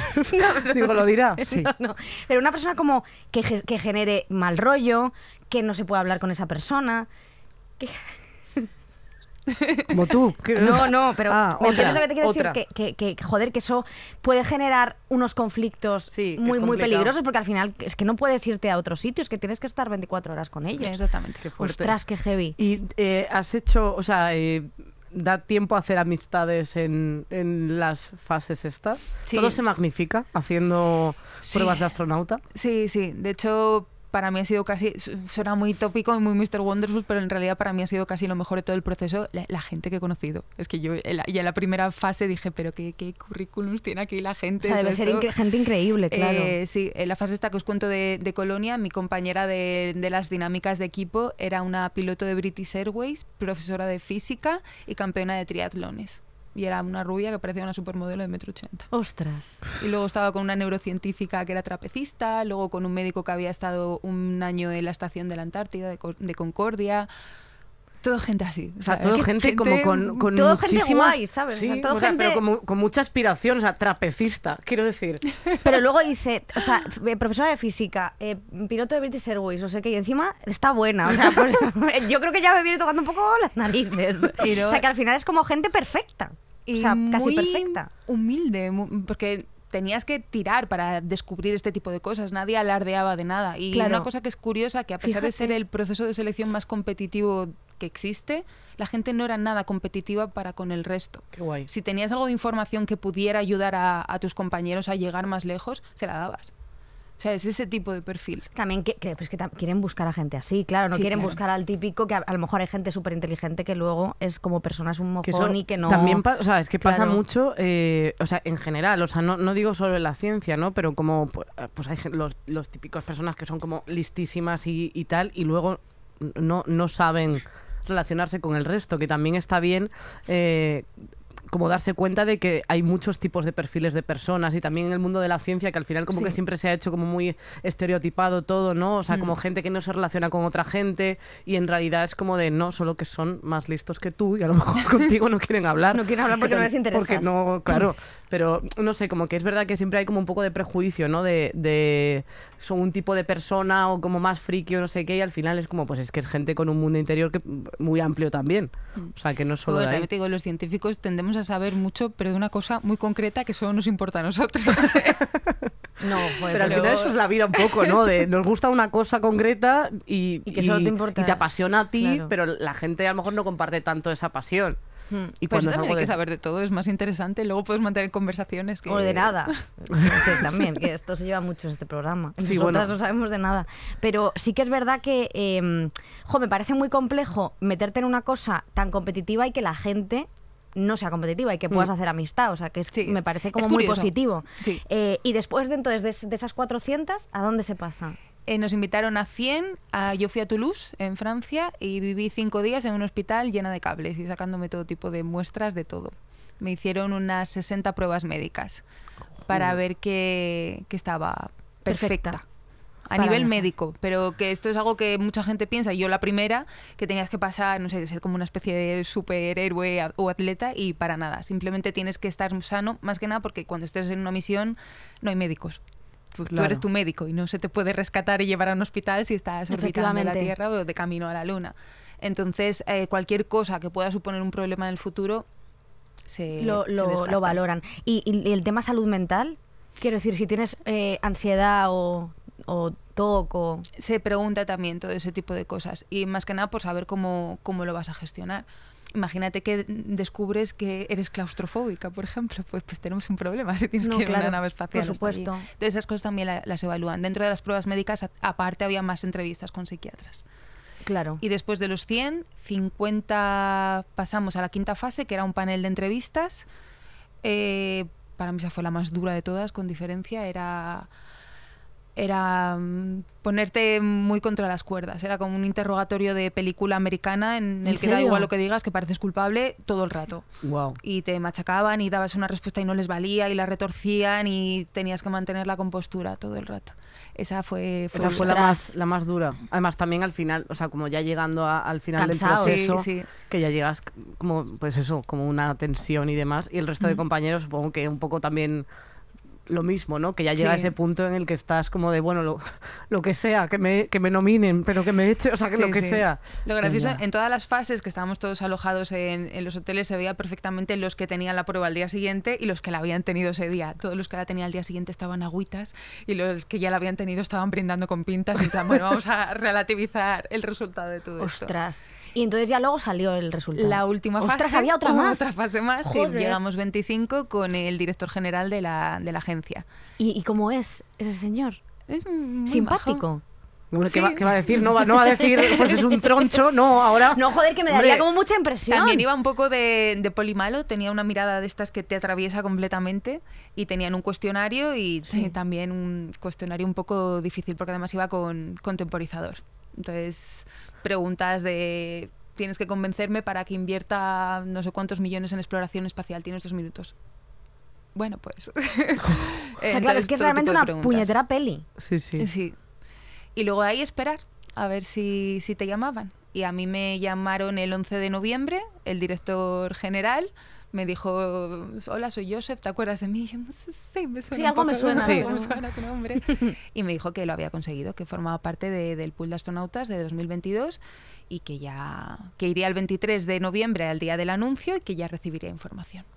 No, Digo, ¿lo dirá? Sí. No, no. Pero una persona como que, ge- que genere mal rollo, que no se puede hablar con esa persona. Que... Como tú. que- No, no, pero Ah, ¿me otra, entiendes lo que te quiero otra. decir? Que, que, que, joder, que eso puede generar unos conflictos Sí, que muy, es muy complicado. peligrosos, porque al final es que no puedes irte a otros sitios, que tienes que estar veinticuatro horas con ellos. Exactamente. Qué fuerte. Ostras, qué heavy. Y eh, has hecho, o sea, eh, da tiempo a hacer amistades en, en las fases estas. Sí. Todo se magnifica haciendo Sí. pruebas de astronauta. Sí, sí. De hecho, para mí ha sido casi, su- suena muy tópico y muy mister Wonderful, pero en realidad para mí ha sido casi lo mejor de todo el proceso, la, la gente que he conocido. Es que yo en la- ya en la primera fase dije, pero qué, qué currículums tiene aquí la O gente. sea, debe ¿sabes? ser Todo- incre- gente increíble, claro. Eh, sí, en la fase esta que os cuento de, de Colonia, mi compañera de, de las dinámicas de equipo era una piloto de British Airways, profesora de física y campeona de triatlones. Y era una rubia que parecía una supermodelo de metro ochenta. Ostras. Y luego estaba con una neurocientífica que era trapecista, luego con un médico que había estado un año en la estación de la Antártida, de, Co- de Concordia. Todo gente así. O sea, es todo que gente, como con, con todo gente muchísimas... guay, ¿sabes? O Sí, sea, todo o sea, gente- pero como- con mucha aspiración, o sea, trapecista, quiero decir. Pero luego dice, o sea, eh, profesora de física, eh, piloto de British Airways, no sé qué, y encima está buena. O sea, pues, yo creo que ya me viene tocando un poco las narices. Y luego- O sea, que al final es como gente perfecta. O sea, casi muy perfecta. humilde, mu- porque tenías que tirar para descubrir este tipo de cosas, nadie alardeaba de nada. Y Claro. una cosa que es curiosa, que a pesar de ser Fíjate. el proceso de selección más competitivo que existe, la gente no era nada competitiva para con el resto. Qué guay. Si tenías algo de información que pudiera ayudar a, a tus compañeros a llegar más lejos, se la dabas. O sea, es ese tipo de perfil. También que, que, pues que tam- quieren buscar a gente así, claro, no Sí, quieren claro. buscar al típico que a, a lo mejor hay gente súper inteligente que luego es como persona es un Que mojón eso y que no... También pa- o sea, es que pasa Claro. mucho, eh, o sea, en general, o sea, no, no digo solo en la ciencia, ¿no? Pero como, pues, pues hay gen- los, los típicos personas que son como listísimas y, y tal, y luego no, no saben relacionarse con el resto, que también está bien eh, como darse cuenta de que hay muchos tipos de perfiles de personas y también en el mundo de la ciencia que al final como Sí. que siempre se ha hecho como muy estereotipado todo, ¿no? O sea, Mm. como gente que no se relaciona con otra gente y en realidad es como de no, solo que son más listos que tú y a lo mejor contigo no quieren hablar. No quieren hablar porque Que no tam- les interesas. Porque no, claro, pero no sé, como que es verdad que siempre hay como un poco de prejuicio, ¿no? De, de son un tipo de persona o como más friki o no sé qué y al final es como, pues es que es gente con un mundo interior que muy amplio también. O sea, que no es solo Bueno, de ahí. también te digo, los científicos tendemos a saber mucho, pero de una cosa muy concreta que solo nos importa a nosotros. No, joder, Pero al pero- final eso es la vida un poco, ¿no? De nos gusta una cosa concreta y, Y que solo te importa- y te apasiona a ti, Claro. pero la gente a lo mejor no comparte tanto esa pasión. Hmm. Y Pues cuando es también algo hay que de... saber de todo, es más interesante. Luego puedes mantener conversaciones que... O de nada. Que también, que esto se lleva mucho en este programa. Sí, Nosotras bueno. no sabemos de nada. Pero sí que es verdad que, eh, jo, me parece muy complejo meterte en una cosa tan competitiva y que la gente no sea competitiva y que puedas Mm. hacer amistad. O sea, que es, Sí, me parece como es muy curioso. positivo. Sí. Eh, y después de entonces de, de esas cuatrocientas, ¿a dónde se pasa? Eh, nos invitaron a cien, a, yo fui a Toulouse, en Francia, y viví cinco días en un hospital llena de cables y sacándome todo tipo de muestras de todo. Me hicieron unas sesenta pruebas médicas para ver que, que estaba perfecta. Perfecta. A Para nivel viajar. médico, pero que esto es algo que mucha gente piensa, y yo la primera, que tenías que pasar, no sé, ser como una especie de superhéroe a- o atleta, y para nada. Simplemente tienes que estar sano, más que nada porque cuando estés en una misión no hay médicos. Tú, tú Claro. eres tu médico y no se te puede rescatar y llevar a un hospital si estás orbitando la Efectivamente. Tierra o de camino a la Luna. Entonces, eh, cualquier cosa que pueda suponer un problema en el futuro se, lo, se lo- descarta. lo valoran. Y, y- y el tema salud mental, quiero decir, si tienes eh, ansiedad o, o T O C o... Se pregunta también todo ese tipo de cosas y más que nada por saber cómo, cómo lo vas a gestionar. Imagínate que descubres que eres claustrofóbica, por ejemplo, pues, pues tenemos un problema si tienes No, que ir a claro, una nave espacial. por hasta allí. supuesto. Entonces esas cosas también la- las evalúan. Dentro de las pruebas médicas, a- aparte había más entrevistas con psiquiatras. Claro. Y después de los cien, cincuenta pasamos a la quinta fase, que era un panel de entrevistas. Eh, para mí esa fue la más dura de todas, con diferencia. Era, era mm, ponerte muy contra las cuerdas. Era como un interrogatorio de película americana en el ¿En que da serio? igual lo que digas, que pareces culpable todo el rato. Wow. Y te machacaban y dabas una respuesta y no les valía y la retorcían y tenías que mantener la compostura todo el rato. Esa fue, fue Esa fue la Ostras. más, la más dura. Además, también al final, o sea, como ya llegando a- al final Cansado. del proceso, Sí, sí. que ya llegas c- como, pues eso, como una tensión y demás. Y el resto de Mm. compañeros, supongo que un poco también lo mismo, ¿no? Que ya llega Sí. ese punto en el que estás como de, bueno, lo, lo que sea, que me, que me nominen, pero que me eche, o sea, que lo Sí, que sí. sea. Lo gracioso, Ya. en todas las fases que estábamos todos alojados en, en los hoteles, se veía perfectamente los que tenían la prueba al día siguiente y los que la habían tenido ese día. Todos los que la tenían al día siguiente estaban agüitas y los que ya la habían tenido estaban brindando con pintas y plan, bueno, vamos a relativizar el resultado de todo esto. Ostras. Y entonces ya luego salió el resultado. La última Ostras, fase, había otra hubo más. otra fase más, Joder. que llegamos veinticinco con el director general de la, de la agencia. ¿Y, y cómo es ese señor? Es muy Simpático. majo. Bueno, ¿qué, Sí. va, qué va a decir? No va, no va a decir, pues es un troncho, no, ahora... No, joder, que me Hombre, daría como mucha impresión. También iba un poco de, de polimalo, tenía una mirada de estas que te atraviesa completamente y tenían un cuestionario y Sí. también un cuestionario un poco difícil porque además iba con, con temporizador. Entonces, preguntas de tienes que convencerme para que invierta no sé cuántos millones en exploración espacial, tienes dos minutos. Bueno, pues... O sea, claro, es que es realmente una puñetera peli. Sí, sí. Sí. Y luego de ahí esperar a ver si, si te llamaban. Y a mí me llamaron el once de noviembre, el director general me dijo, hola, soy Joseph, ¿te acuerdas de mí? Y yo, no sé, sí, me suena Sí, un algo me poco, suena, algo ¿no? me suena tu nombre. Y me dijo que lo había conseguido, que formaba parte de- del pool de astronautas de dos mil veintidós y que ya que iría el veintitrés de noviembre al día del anuncio y que ya recibiría información.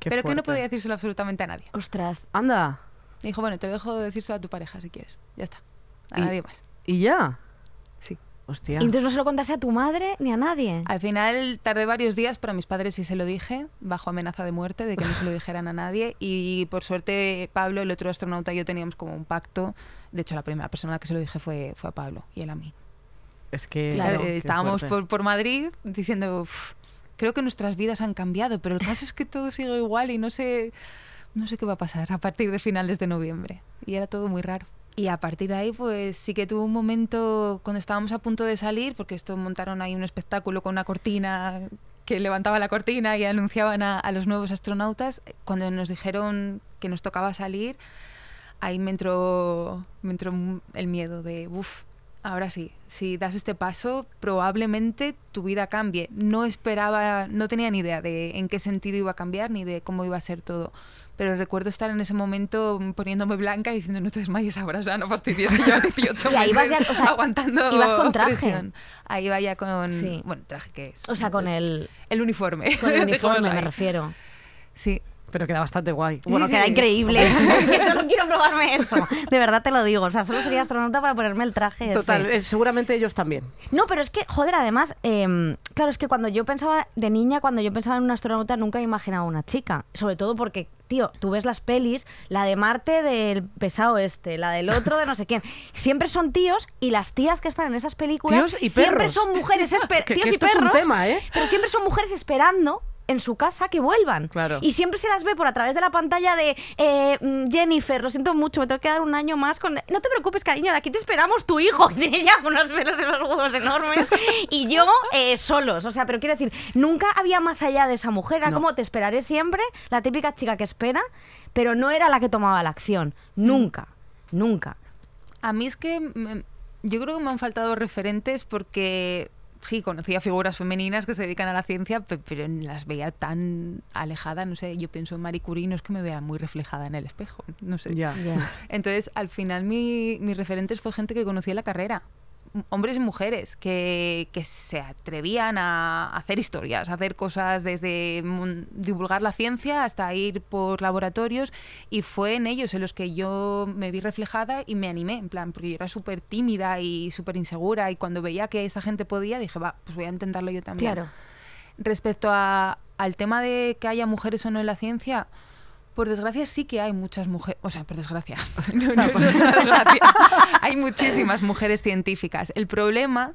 Qué pero que no fuerte. podía decírselo absolutamente a nadie. Ostras. Anda. Me dijo, bueno, te lo dejo decírselo a tu pareja si quieres. Ya está. A Y- nadie más. ¿Y ya? Sí. Hostia. Y entonces no se lo contaste a tu madre ni a nadie. Al final tardé varios días, pero a mis padres sí se lo dije, bajo amenaza de muerte, de que no se lo dijeran a nadie. Y por suerte Pablo, el otro astronauta, y yo teníamos como un pacto. De hecho, la primera persona a la que se lo dije fue, fue a Pablo y él a mí. Es que... Claro. Eh, qué Estábamos fuerte. por, por Madrid diciendo, "Uf, creo que nuestras vidas han cambiado, pero el caso es que todo sigue igual y no sé, no sé qué va a pasar a partir de finales de noviembre". Y era todo muy raro. Y a partir de ahí, pues sí que tuve un momento cuando estábamos a punto de salir, porque esto montaron ahí un espectáculo con una cortina que levantaba la cortina y anunciaban a, a los nuevos astronautas. Cuando nos dijeron que nos tocaba salir, ahí me entró, me entró el miedo de, uff, ahora sí, si das este paso, probablemente tu vida cambie. No esperaba, no tenía ni idea de en qué sentido iba a cambiar ni de cómo iba a ser todo. Pero recuerdo estar en ese momento poniéndome blanca y diciendo, no te desmayes ahora, o sea, no fastidies, que llevas dieciocho Y ahí meses vas ya, o sea, aguantando ibas con traje. presión. Ahí va ya con, Sí. bueno, traje que es. O sea, con el, El uniforme. con el uniforme Dejémoslo me ahí. refiero. Sí. Pero queda bastante guay. Bueno, Sí, queda sí. increíble. Solo quiero probarme eso. De verdad te lo digo. O sea, solo sería astronauta para ponerme el traje ese. Total, eh, seguramente ellos también. No, pero es que, joder, además, eh, claro, es que cuando yo pensaba de niña, cuando yo pensaba en un astronauta, nunca me imaginaba una chica. Sobre todo porque, tío, tú ves las pelis, la de Marte del pesado este, la del otro de no sé quién. Siempre son tíos y las tías que están en esas películas Tíos y siempre perros. son mujeres esper- Que- tíos que y esto es un perros, tema, ¿eh? pero siempre son mujeres esperando en su casa que vuelvan. Claro. Y siempre se las ve por a través de la pantalla de eh, mm, Jennifer, lo siento mucho, me tengo que dar un año más con... No te preocupes, cariño, de aquí te esperamos tu hijo, que tiene ya unos pelos en los huevos enormes. Y yo eh, solos, o sea, pero quiero decir, nunca había más allá de esa mujer. Era No. como te esperaré siempre, la típica chica que espera, pero no era la que tomaba la acción. Nunca, nunca. A mí es que me- yo creo que me han faltado referentes porque sí, conocía figuras femeninas que se dedican a la ciencia, pe- pero las veía tan alejadas, no sé, yo pienso en Marie Curie, no es que me vea muy reflejada en el espejo, no sé. Ya. Ya. Entonces, al final mi, mis referentes fue gente que conocía la carrera, m- hombres y mujeres, que, que se atrevían a hacer historias, a hacer cosas desde mon- divulgar la ciencia hasta ir por laboratorios, y fue en ellos en los que yo me vi reflejada y me animé, en plan, porque yo era súper tímida y súper insegura, y cuando veía que esa gente podía, dije, va, pues voy a intentarlo yo también. Claro. Respecto a, al tema de que haya mujeres o no en la ciencia, por desgracia sí que hay muchas mujeres, o sea, por desgracia, no, no, no es una desgracia. Hay muchísimas mujeres científicas. El problema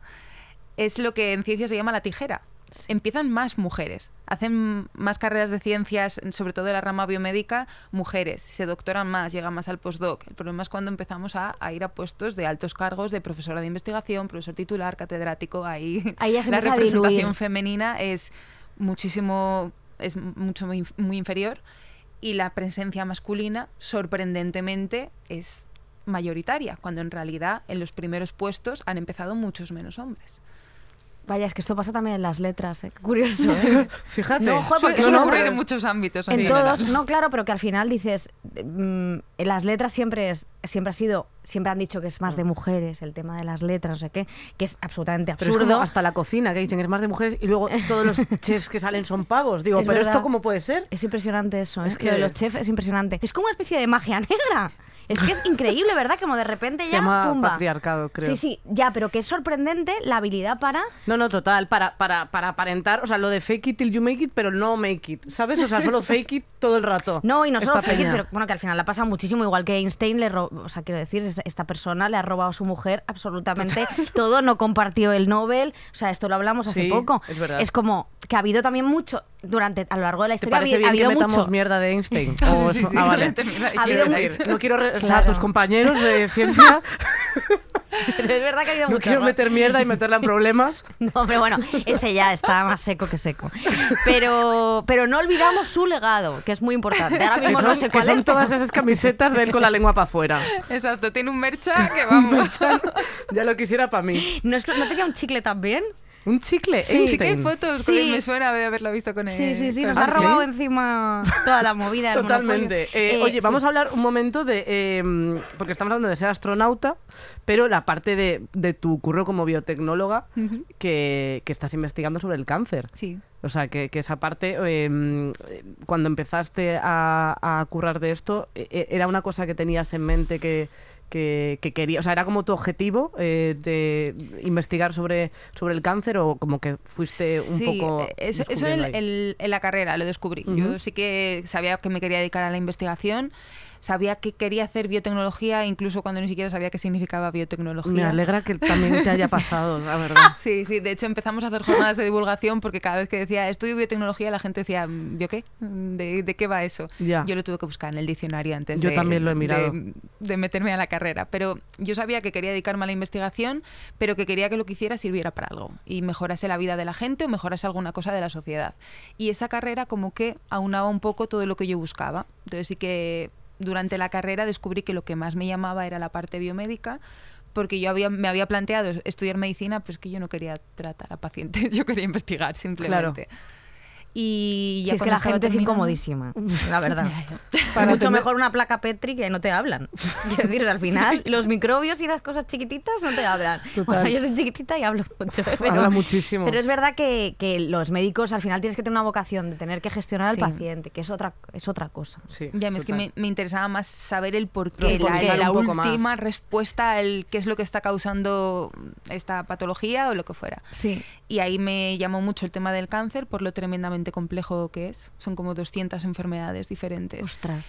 es lo que en ciencia se llama la tijera. Empiezan más mujeres, hacen más carreras de ciencias, sobre todo de la rama biomédica, mujeres, se doctoran más, llegan más al postdoc. El problema es cuando empezamos a, a ir a puestos de altos cargos, de profesora de investigación, profesor titular, catedrático, ahí, Ahí ya se la empieza a representación diluir. femenina es muchísimo, es mucho muy, muy inferior, y la presencia masculina, sorprendentemente, es mayoritaria, cuando en realidad en los primeros puestos han empezado muchos menos hombres. Vaya, es que esto pasa también en las letras, ¿eh? Qué curioso, ¿eh? Fíjate. No, joder, Suele, porque suele no, ocurrir pero- en muchos ámbitos. en En general. todos, no, claro, pero que al final dices, mm, en las letras siempre es, siempre ha sido, siempre han dicho que es más de mujeres el tema de las letras, no sé qué, que es absolutamente Pero es absurdo. como hasta la cocina, que dicen es más de mujeres y luego todos los chefs que salen son pavos. Digo, Sí, es ¿pero verdad. esto cómo puede ser? Es impresionante eso, ¿eh? Es Lo que- de los chefs es impresionante. Es como una especie de magia negra. Es que es increíble, ¿verdad? Como de repente Se ya, llama pumba. patriarcado, creo. Sí, sí, ya, pero que es sorprendente la habilidad para... No, no, total, para, para, para aparentar, o sea, lo de fake it till you make it, pero no make it, ¿sabes? O sea, solo fake it todo el rato. No, y no solo Esta fake it, peña. pero bueno, que al final la pasa muchísimo, igual que Einstein le robó, o sea, quiero decir, esta- esta persona le ha robado a su mujer absolutamente todo, no compartió el Nobel, o sea, esto lo hablamos hace Sí, poco. es verdad. Es como que ha habido también mucho, durante, a lo largo de la ¿Te historia, ha parece habi- ha bien que habido metamos mucho. mierda de Einstein? O Sí, eso- sí, ah, vale. mira, Ha quiero habido decir. No quiero, re- o sea, Claro. a tus compañeros de ciencia, Pero es verdad que ha habido no mucho. quiero ¿no? meter mierda y meterla en problemas. No, pero bueno, ese ya está más seco que seco. Pero, pero no olvidamos su legado, que es muy importante. Ahora Que mismo son, no sé que cuál son es. todas esas camisetas de él con la lengua para afuera. Exacto, tiene un mercha que vamos. Ya lo quisiera para mí. ¿No, es, ¿No tenía un chicle también? Un chicle, Sí. Einstein. Sí que hay fotos, Sí. que me suena de haberlo visto con él. Sí, sí, sí, con nos el- ha robado ¿sí? encima toda la movida del Totalmente. monopolio. Eh, Eh, oye, vamos sí. a hablar un momento de... eh, porque estamos hablando de ser astronauta, pero la parte de, de tu curro como biotecnóloga Ujú. que, que estás investigando sobre el cáncer. Sí. O sea, que, que esa parte, eh, cuando empezaste a, a currar de esto, eh, ¿era una cosa que tenías en mente que, que, que querías? O sea, ¿era como tu objetivo eh, de investigar sobre, sobre el cáncer o como que fuiste un Sí, poco eh, eso, eso descubriendo en, ahí? el- en la carrera lo descubrí. Ujú. Yo sí que sabía que me quería dedicar a la investigación, sabía que quería hacer biotecnología, incluso cuando ni siquiera sabía qué significaba biotecnología. Me alegra que también te haya pasado, la verdad. Sí, sí, de hecho empezamos a hacer jornadas de divulgación porque cada vez que decía estudio biotecnología la gente decía, ¿bio qué? ¿De, de qué va eso? Ya. Yo lo tuve que buscar en el diccionario antes Yo de, también lo he mirado. de, de meterme a la carrera, pero yo sabía que quería dedicarme a la investigación, pero que quería que lo que hiciera sirviera para algo y mejorase la vida de la gente o mejorase alguna cosa de la sociedad. Y esa carrera como que aunaba un poco todo lo que yo buscaba. Entonces sí que durante la carrera descubrí que lo que más me llamaba era la parte biomédica, porque yo había, me había planteado estudiar medicina, pues que yo no quería tratar a pacientes, yo quería investigar simplemente. Y ya Si es que cuando la estaba gente es terminando- incomodísima, la verdad. Para Mucho tener- mejor una placa Petri que no te hablan. Quiero decir, al final, los microbios y las cosas chiquititas no te hablan. Total. Bueno, yo soy chiquitita y hablo mucho. Pero, Habla muchísimo. pero es verdad que, que los médicos al final tienes que tener una vocación de tener que gestionar Sí. al paciente, que es otra, es otra cosa. Sí, Ya, es que total. me, me interesaba más saber el porqué, la, Profundizar la un poco última más. respuesta al qué es lo que está causando esta patología o lo que fuera. Sí. Y ahí me llamó mucho el tema del cáncer por lo tremendamente complejo que es. Son como doscientas enfermedades diferentes. Ostras.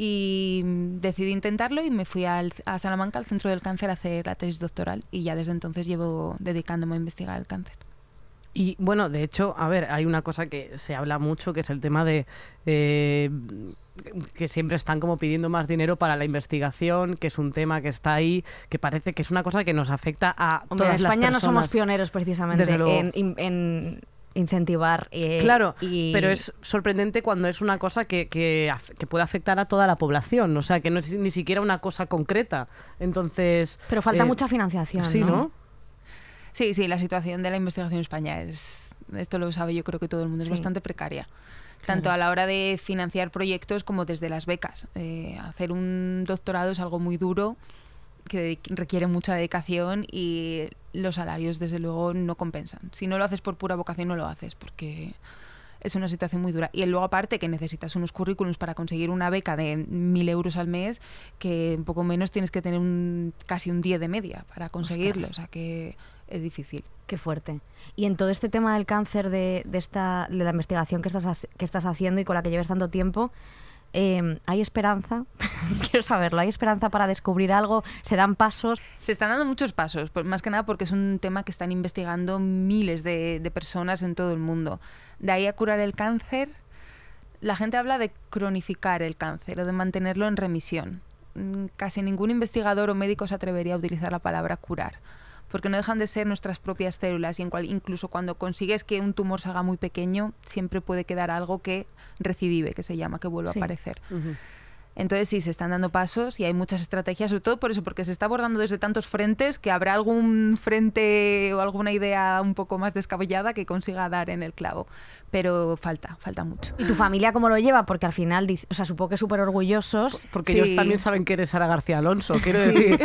Y mm, decidí intentarlo y me fui al- a Salamanca, al Centro del Cáncer, a hacer la tesis doctoral. Y ya desde entonces llevo dedicándome a investigar el cáncer. Y bueno, de hecho, a ver, hay una cosa que se habla mucho, que es el tema de eh, que siempre están como pidiendo más dinero para la investigación, que es un tema que está ahí, que parece que es una cosa que nos afecta a Hombre, todas en las España no somos personas. pioneros precisamente Desde luego. en, in- en incentivar. eh, Claro, y... pero es sorprendente cuando es una cosa que, que, af- que puede afectar a toda la población, o sea, que no es ni siquiera una cosa concreta. Entonces... Pero falta eh, mucha financiación. Sí, ¿no? ¿no? Sí, sí, la situación de la investigación en España es, esto lo sabe yo creo que todo el mundo, es Sí. bastante precaria. Tanto a la hora de financiar proyectos como desde las becas. Eh, hacer un doctorado es algo muy duro, que requiere mucha dedicación y los salarios desde luego no compensan. Si no lo haces por pura vocación no lo haces porque es una situación muy dura. Y luego aparte que necesitas unos currículums para conseguir una beca de mil euros al mes, que un poco menos tienes que tener un, casi un diez de media para conseguirlo. Ostras. O sea que es difícil. Qué fuerte. Y en todo este tema del cáncer, de, de esta, de la investigación que estás, hac- que estás haciendo y con la que lleves tanto tiempo, eh, ¿hay esperanza? Quiero saberlo. ¿Hay esperanza para descubrir algo? ¿Se dan pasos? Se están dando muchos pasos, por- más que nada porque es un tema que están investigando miles de, de personas en todo el mundo. De ahí a curar el cáncer, la gente habla de cronificar el cáncer o de mantenerlo en remisión. Mm, Casi ningún investigador o médico se atrevería a utilizar la palabra curar, porque no dejan de ser nuestras propias células y en cual, incluso cuando consigues que un tumor se haga muy pequeño, siempre puede quedar algo que recidive, que se llama, que vuelva Sí. a aparecer. Ujú. Entonces sí, se están dando pasos y hay muchas estrategias, sobre todo por eso, porque se está abordando desde tantos frentes que habrá algún frente o alguna idea un poco más descabellada que consiga dar en el clavo. Pero falta, falta mucho. ¿Y tu familia cómo lo lleva? Porque al final, dice- o sea, supongo que súper orgullosos. Porque Sí. ellos también saben que eres Sara García Alonso, quiero decir.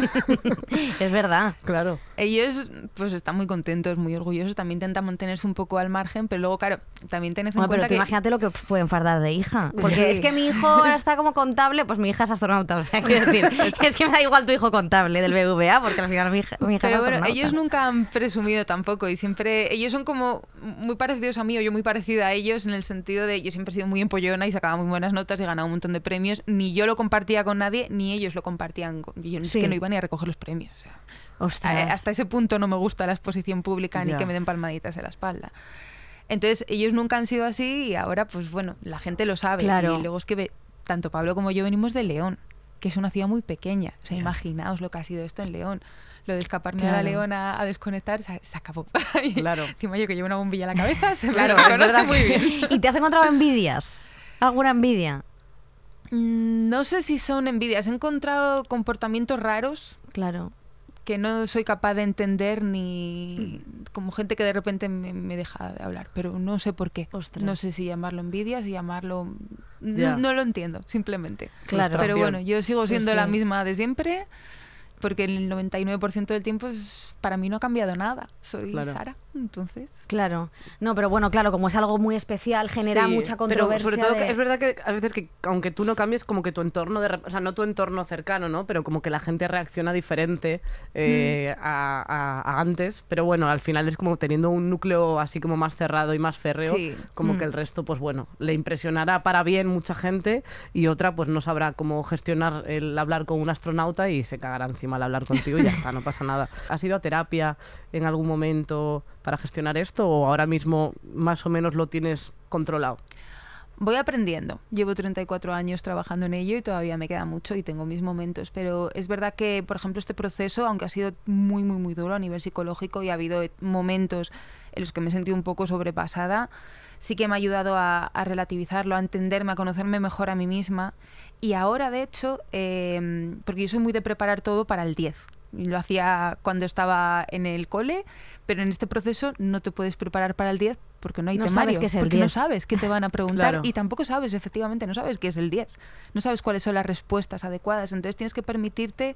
Es verdad. Claro. Ellos pues están muy contentos, muy orgullosos, también intentan mantenerse un poco al margen, pero luego, claro, también tened en Bueno, pero cuenta tú que... imagínate lo que pueden fardar de hija. Porque Sí. es que mi hijo ahora está como contable, pues mi hija es astronauta. O sea, quiero decir, es que me da igual tu hijo contable del B B V A, porque al final mi hija, mi hija Pero es bueno, astronauta. ellos nunca han presumido tampoco y siempre, ellos son como muy parecidos a mí o yo muy parecida a ellos en el sentido de yo siempre he sido muy empollona y sacaba muy buenas notas y ganaba un montón de premios. Ni yo lo compartía con nadie, ni ellos lo compartían con... Yo Sí. es que no iba ni a recoger los premios. O sea, Ostras. a- hasta ese punto no me gusta la exposición pública ni Ya. que me den palmaditas en la espalda. Entonces ellos nunca han sido así y ahora pues bueno, la gente lo sabe. Claro. Y luego es que ve- tanto Pablo como yo venimos de León, que es una ciudad muy pequeña. O sea, imaginaos lo que ha sido esto en León. Lo de escaparme a la Claro. León a, a desconectar, se, se acabó. Y Claro. encima yo que llevo una bombilla en la cabeza, se Claro, me es conoce verdad. muy bien. ¿Y te has encontrado envidias? ¿Alguna envidia? Mm, No sé si son envidias. He encontrado comportamientos raros Claro. que no soy capaz de entender ni como gente que de repente me, me deja de hablar, pero no sé por qué. Ostras. No sé si llamarlo envidia, si llamarlo... Ya. No, no lo entiendo, simplemente. Claro. Pero bueno, yo sigo Pues siendo sí. la misma de siempre, porque el noventa y nueve por ciento del tiempo es- para mí no ha cambiado nada. Soy Claro. Sara, entonces... Claro. No, pero bueno, claro, como es algo muy especial, genera Sí, mucha pero controversia. sobre todo de- que es verdad que a veces que aunque tú no cambies, como que tu entorno, de, rep- o sea, no tu entorno cercano, ¿no? Pero como que la gente reacciona diferente eh, a, a- a antes. Pero bueno, al final es como teniendo un núcleo así como más cerrado y más férreo, Sí. como Mm. que el resto, pues bueno, le impresionará para bien mucha gente y otra pues no sabrá cómo gestionar el hablar con un astronauta y se cagará encima al hablar contigo y ya está, no pasa nada. ¿Has ido a terapia en algún momento para gestionar esto o ahora mismo más o menos lo tienes controlado? Voy aprendiendo. Llevo treinta y cuatro años trabajando en ello y todavía me queda mucho y tengo mis momentos. Pero es verdad que, por ejemplo, este proceso, aunque ha sido muy, muy, muy duro a nivel psicológico y ha habido momentos en los que me he sentido un poco sobrepasada, sí que me ha ayudado a, a relativizarlo, a entenderme, a conocerme mejor a mí misma. Y ahora, de hecho, eh, porque yo soy muy de preparar todo para el diez. Y lo hacía cuando estaba en el cole, pero en este proceso no te puedes preparar para el diez porque no hay No temario, sabes qué es el porque no diez. sabes qué te van a preguntar Claro. y tampoco sabes, efectivamente, no sabes qué es el diez, no sabes cuáles son las respuestas adecuadas, entonces tienes que permitirte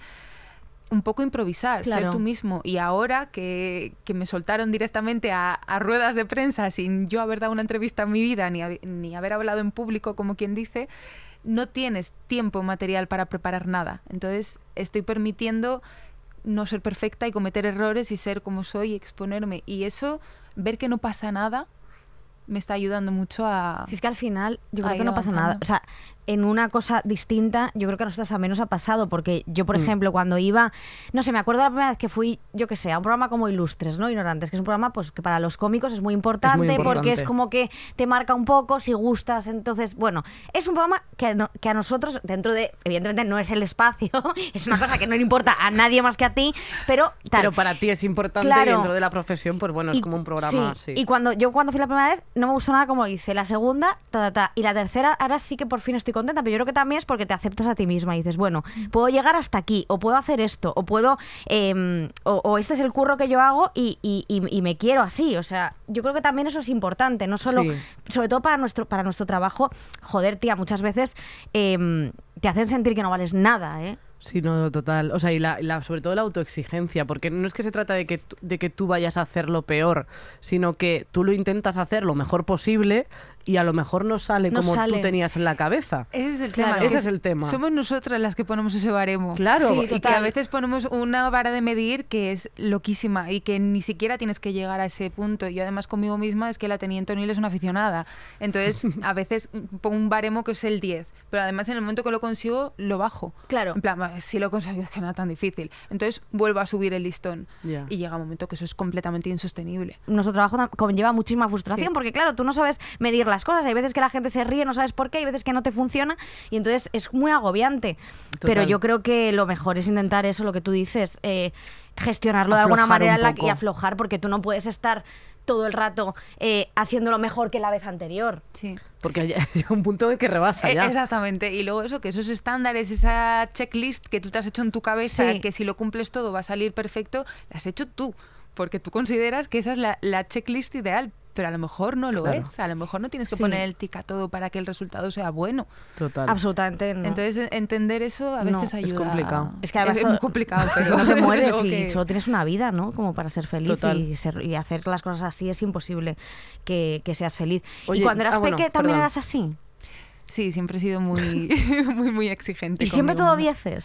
un poco improvisar, ser Claro. tú mismo. Y ahora que, que me soltaron directamente a, a ruedas de prensa sin yo haber dado una entrevista en mi vida ni, hab- ni haber hablado en público, como quien dice, no tienes tiempo material para preparar nada. Entonces estoy permitiendo no ser perfecta y cometer errores y ser como soy y exponerme. Y eso, ver que no pasa nada, me está ayudando mucho a... Si es que al final yo creo a que ir no pasa nada. avanzando. O sea, en una cosa distinta, yo creo que a nosotros también nos ha pasado, porque yo, por Mm. ejemplo, cuando iba, no sé, me acuerdo la primera vez que fui, yo que sé, a un programa como Ilustres, ¿no? Ignorantes, que es un programa pues que para los cómicos es muy importante, porque importante. es como que te marca un poco si gustas. Entonces, bueno, es un programa que a, no- que a nosotros, dentro de, evidentemente no es el espacio, es una cosa que no le importa a nadie más que a ti, pero tal. Pero para ti es importante Claro. y dentro de la profesión, pues bueno, es Y- como un programa sí, así. Y cuando yo cuando fui la primera vez no me gustó nada como lo hice. La segunda, ta, ta, ta. Y la tercera, ahora sí que por fin estoy contenta. Pero yo creo que también es porque te aceptas a ti misma y dices, bueno, puedo llegar hasta aquí, o puedo hacer esto, o puedo, eh, o, o este es el curro que yo hago y, y- y- y me quiero así. O sea, yo creo que también eso es importante, no solo, Sí. sobre todo para nuestro, para nuestro trabajo. Joder, tía, muchas veces eh, te hacen sentir que no vales nada, ¿eh? Sí, no, total. O sea, y la, y la- sobre todo la autoexigencia, porque no es que se trata de que, tú- de que tú vayas a hacerlo peor, sino que tú lo intentas hacer lo mejor posible y a lo mejor no sale No como sale. tú tenías en la cabeza. Ese es el Claro. tema. Ese que es el tema. Somos nosotras las que ponemos ese baremo. Claro. Sí, Y que a total. veces ponemos una vara de medir que es loquísima y que ni siquiera tienes que llegar a ese punto. Yo además conmigo misma es que la Teniente O'Neill es una aficionada. Entonces a veces pongo un baremo que es el diez, pero además en el momento que lo consigo lo bajo. Claro. En plan, "Bah, si lo consigo es que no es tan difícil". Entonces vuelvo a subir el listón. Ya. Y llega un momento que eso es completamente insostenible. Nuestro trabajo tam- conlleva muchísima frustración Sí. porque, claro, tú no sabes medir las cosas. Hay veces que la gente se ríe, no sabes por qué, hay veces que no te funciona y entonces es muy agobiante. Pero Total. yo creo que lo mejor es intentar eso, lo que tú dices, eh, gestionarlo de alguna Aflojar manera un en la que- poco. y aflojar, porque tú no puedes estar todo el rato eh, haciéndolo mejor que la vez anterior. Sí. Porque ya- llega un punto en el que rebasa Eh, ya. Exactamente. Y luego eso, que esos estándares, esa checklist que tú te has hecho en tu cabeza, Sí. que si lo cumples todo va a salir perfecto, la has hecho tú. Porque tú consideras que esa es la, la checklist ideal. Pero a lo mejor no lo Claro. es. A lo mejor no tienes que Sí. poner el tic a todo para que el resultado sea bueno. Total. Absolutamente no. Entonces, e- entender eso a No, veces es ayuda. complicado. Es que además es, todo- muy complicado. Si Pero no te mueres luego y que- solo tienes una vida, ¿no? Como para ser feliz Total. y, ser- y hacer las cosas así es imposible que, que seas feliz. Oye, y cuando eras ah, bueno, peque también perdón. eras así. Sí, siempre he sido muy, muy, muy exigente. Y siempre conmigo todo misma. dieces.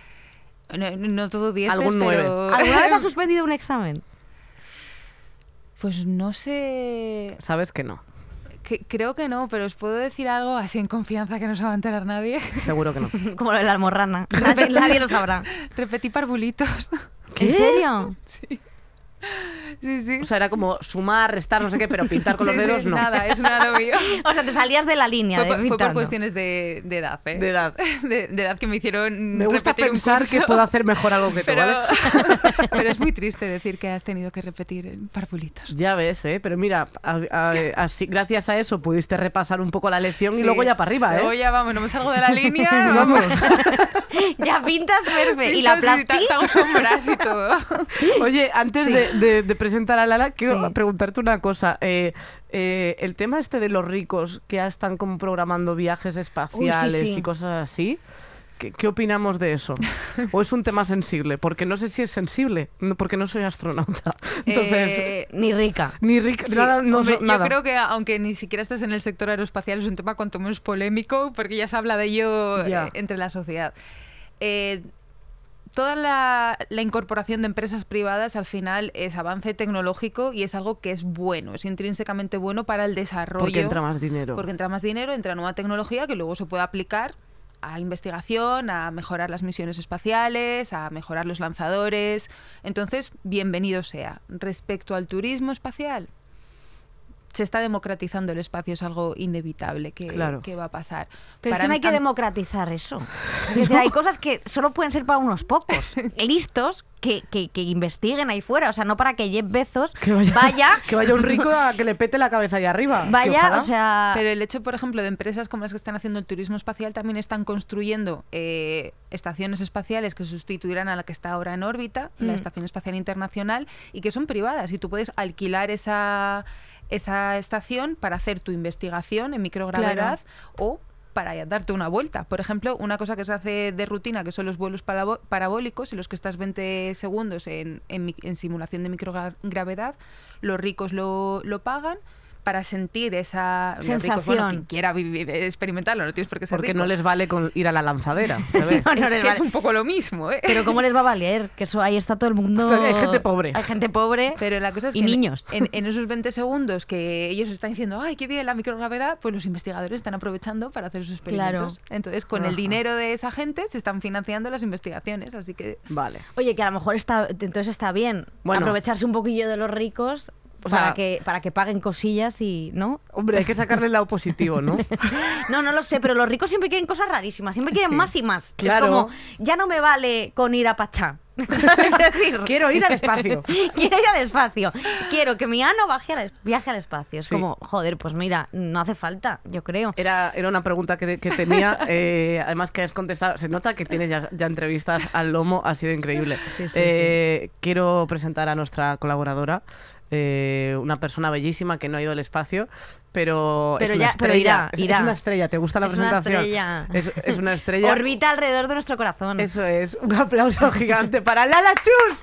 No, no todo diez, Algún pero... ¿Alguna vez has suspendido un examen? Pues no sé... Sabes que no. Que- creo que no, pero os puedo decir algo así en confianza que no se va a enterar nadie. Seguro que no. Como lo de la almorrana. Nadie, nadie lo sabrá. Repetí parvulitos. ¿En serio? Sí. Sí, sí. O sea, era como sumar, restar, no sé qué, pero pintar con Sí, los dedos sí, no. Nada, eso no era lo mío. O sea, te salías de la línea. Fue, de por- fue por pintando. cuestiones de, de edad, ¿eh? De edad. De, de edad que me hicieron Me gusta repetir un pensar curso. que puedo hacer mejor algo que tú, pero, ¿vale? pero es muy triste decir que has tenido que repetir en parvulitos. Ya ves, ¿eh? Pero mira, a- a- así, gracias a eso pudiste repasar un poco la lección y Sí. luego ya para arriba, ¿eh? Luego ya vamos, no me salgo de la línea, vamos. Ya pintas verde. Sí, ¿Y la sí, sí, plasti? te hago sombras y todo. Oye, antes de, de- de presentar a Lala, quiero Sí. preguntarte una cosa. Eh, eh, el tema este de los ricos que ya están como programando viajes espaciales sí. y cosas así, ¿qué, qué opinamos de eso? ¿O es un tema sensible? Porque no sé si es sensible, no- porque no soy astronauta. Entonces, Eh, Ni rica. ni rica, Sí, nada, no hombre, so- nada. Yo creo que aunque ni siquiera estés en el sector aeroespacial es un tema cuanto menos polémico porque ya se habla de ello Ya. eh, entre la sociedad. Eh, toda la, la incorporación de empresas privadas al final es avance tecnológico y es algo que es bueno, es intrínsecamente bueno para el desarrollo. Porque entra más dinero. Porque entra más dinero, entra nueva tecnología que luego se puede aplicar a investigación, a mejorar las misiones espaciales, a mejorar los lanzadores. Entonces, bienvenido sea. Respecto al turismo espacial, se está democratizando el espacio, es algo inevitable que, Claro. que va a pasar. Pero Para es que no hay que am- democratizar eso. Es decir, hay cosas que solo pueden ser para unos pocos, listos, que, que, que investiguen ahí fuera. O sea, no para que Jeff Bezos Que vaya, vaya, que vaya un rico a que le pete la cabeza ahí arriba. Que vaya, ojalá. o sea... Pero el hecho, por ejemplo, de empresas como las que están haciendo el turismo espacial también están construyendo eh, estaciones espaciales que sustituirán a la que está ahora en órbita, la Mm. Estación Espacial Internacional, y que son privadas. Y tú puedes alquilar esa, esa estación para hacer tu investigación en microgravedad o para darte una vuelta. Por ejemplo, una cosa que se hace de rutina, que son los vuelos parabo- parabólicos, en los que estás veinte segundos en, en mi- en simulación de microgravedad, los ricos lo, lo pagan para sentir esa los ricos, bueno, Sensación. quien quiera vivir, experimentarlo, no tienes por qué ser Porque rico. no les vale con ir a la lanzadera, se ve. No, no les que vale. es un poco lo mismo, ¿eh? Pero ¿cómo les va a valer? Que eso ahí está todo el mundo... Está- hay gente pobre. Hay gente pobre. Pero la cosa es Y que en- niños. En, en esos veinte segundos que ellos están diciendo, ay, qué bien la microgravedad, pues los investigadores están aprovechando para hacer sus experimentos. Claro. Entonces, con Ajá. el dinero de esa gente se están financiando las investigaciones, así que... Vale. Oye, que a lo mejor está, entonces está bien Bueno. aprovecharse un poquillo de los ricos O para, sea- que, para que paguen cosillas y... ¿no? Hombre, hay que sacarle el lado positivo, ¿no? No, no lo sé, pero los ricos siempre quieren cosas rarísimas, siempre quieren Sí. más y más. Claro. Es como, ya no me vale con ir a Pachá. Es decir, Quiero ir al espacio. quiero ir al espacio. Quiero que mi ano baje al es- viaje al espacio. Es Sí. como, joder, pues mira, no hace falta, yo creo. Era, era una pregunta que, que tenía, eh, además que has contestado. Se nota que tienes ya, ya entrevistas al lomo, ha sido increíble. Sí, sí, Eh, Quiero presentar a nuestra colaboradora, eh, una persona bellísima que no ha ido al espacio, pero, Pero es una ya- pero estrella. irá, Es- irá. Es, una estrella, ¿te gusta la Es una presentación? estrella. Es, es una estrella. Orbita alrededor de nuestro corazón. Eso es, un aplauso gigante para Lala Chus.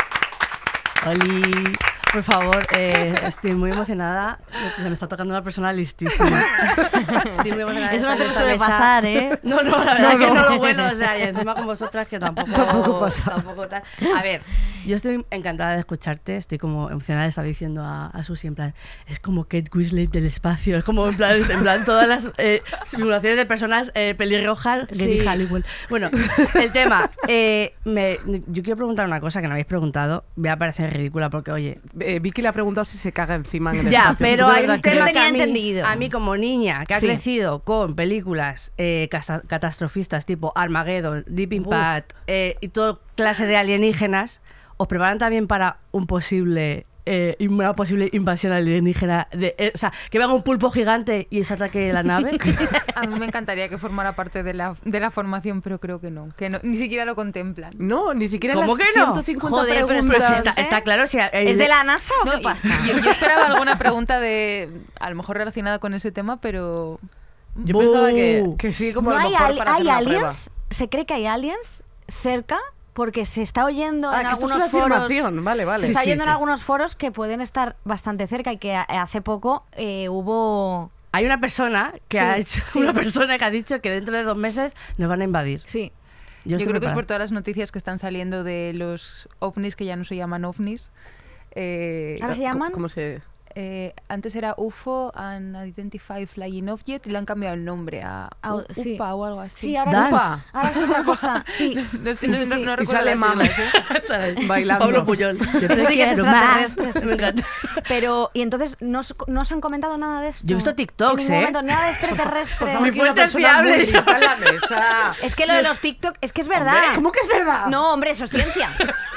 Oli, por favor, eh, estoy muy emocionada. Se me está tocando una persona listísima. Estoy muy emocionada. de Eso no estar te en lo esta suele mesa. pasar, ¿eh? No, no, la verdad No, que no. no lo bueno. O sea, y encima con vosotras que tampoco, Tampoco pasa. tampoco tal. A ver, yo estoy encantada de escucharte. Estoy como emocionada. Estaba diciendo a, a Susi, en plan, es como Kate Winslet del espacio. Es como en plan, en plan todas las eh, simulaciones de personas eh, pelirrojas. Gary Sí. Halliwell. Bueno, el tema. eh, me- yo quiero preguntar una cosa que no habéis preguntado. Voy a parecer ridícula porque, oye, Eh, Vicky le ha preguntado si se caga encima en el ya, espacio. pero ¿Tú de hay verdad un crees? tema Yo que tenía a mí, entendido. a mí como niña que ha Sí. crecido con películas eh, casa- catastrofistas tipo Armageddon, Deep Impact eh, y toda clase de alienígenas, ¿os preparan también para un posible eh, una posible invasión alienígena? De, eh, o sea, que venga un pulpo gigante y se ataque la nave. A mí me encantaría que formara parte de la, de la formación, pero creo que no, que no, ni siquiera lo contemplan. No, ni siquiera ¿Cómo las que no? ciento cincuenta Joder, pero preguntas. Pero si está, está claro, si eh, ¿Es de la NASA o No, qué y- pasa? Yo, yo esperaba alguna pregunta de, a lo mejor relacionada con ese tema, pero... Yo pensaba que, ¡Bu! que sí, como ¿No a lo hay, mejor al- para hacer hay una prueba. aliens? ¿Se cree que hay aliens cerca? Porque se está oyendo Ah, en que esto es algunos una foros... afirmación. Vale, vale. Se está Sí, oyendo sí. en algunos foros que pueden estar bastante cerca y que a- hace poco eh, hubo... Hay una persona que Sí, ha hecho, sí. una persona que ha dicho que dentro de dos meses nos van a invadir. Sí. Yo, estoy creo que es preparada. por todas las noticias que están saliendo de los ovnis, que ya no se llaman ovnis. Eh, Ahora se ¿Cómo- llaman ¿Cómo se...? eh, antes era U F O, Unidentified Flying Object, y le han cambiado el nombre a Ah, U- sí. UPA o algo así. Sí, ahora Dance. es, ahora es otra cosa. Sí. No, sé, Sí, no, sí, no- sí. no Y recuerdo sale las Mami. siglas, ¿eh? Bailando. Pablo Puyol. Eso sí que es quiero más. extraterrestre, sí, Me sí. encanta. Pero, y entonces, ¿no os, ¿no os han comentado nada de esto? Yo he visto TikToks, En ningún ¿eh? momento, nada de extraterrestre. Por favor, Muy aquí una fuentes persona muy fiables. lista en la mesa. Es que lo de los TikTok, es que es verdad. Hombre, ¿cómo que es verdad? No, hombre, eso es ciencia.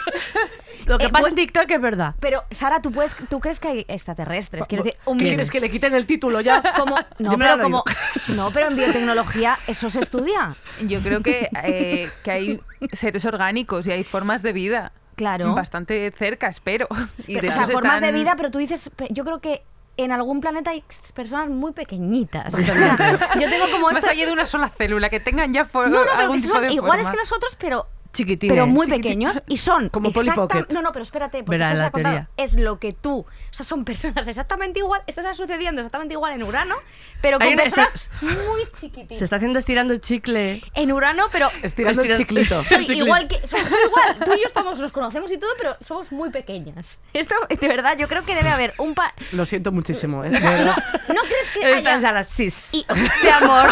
Lo que Eh, pasa bu- en TikTok es verdad. Pero, Sara, ¿tú, puedes, ¿tú crees que hay extraterrestres? Quiero decir, un ¿Qué quieres que le quiten el título ya? como, no, Yo me lo pero he como, no, pero en biotecnología eso se estudia. Yo creo que, eh, que hay seres orgánicos y hay formas de vida. Claro. Bastante cerca, espero. Y de Pero, o sea, esos formas de están- vida, pero tú dices, pe- yo creo que en algún planeta hay personas muy pequeñitas. O sea, yo tengo como Más esto... allá de una sola célula, que tengan ya for- No, no, pero algún que tipo son de iguales forma. que nosotros, pero Chiquitines. pero muy Chiquiti- pequeños y son Como Polly exacta- Pocket. No, no, pero espérate, porque Verá, esto se la ha contado, teoría. es lo que tú, o sea, son personas exactamente igual, esto está sucediendo exactamente igual en Urano, pero Hay con una- personas muy chiquititas. Se está haciendo estirando el chicle. En Urano, pero Estirando el Estirando- chiclito. soy el chicle. igual que somos igual, tú y yo estamos, nos conocemos y todo, pero somos muy pequeñas. Esto, de verdad, yo creo que debe haber un par. Lo siento muchísimo, ¿eh? De verdad. ¿No crees que Estás haya... a las sis. Y- Sí, amor.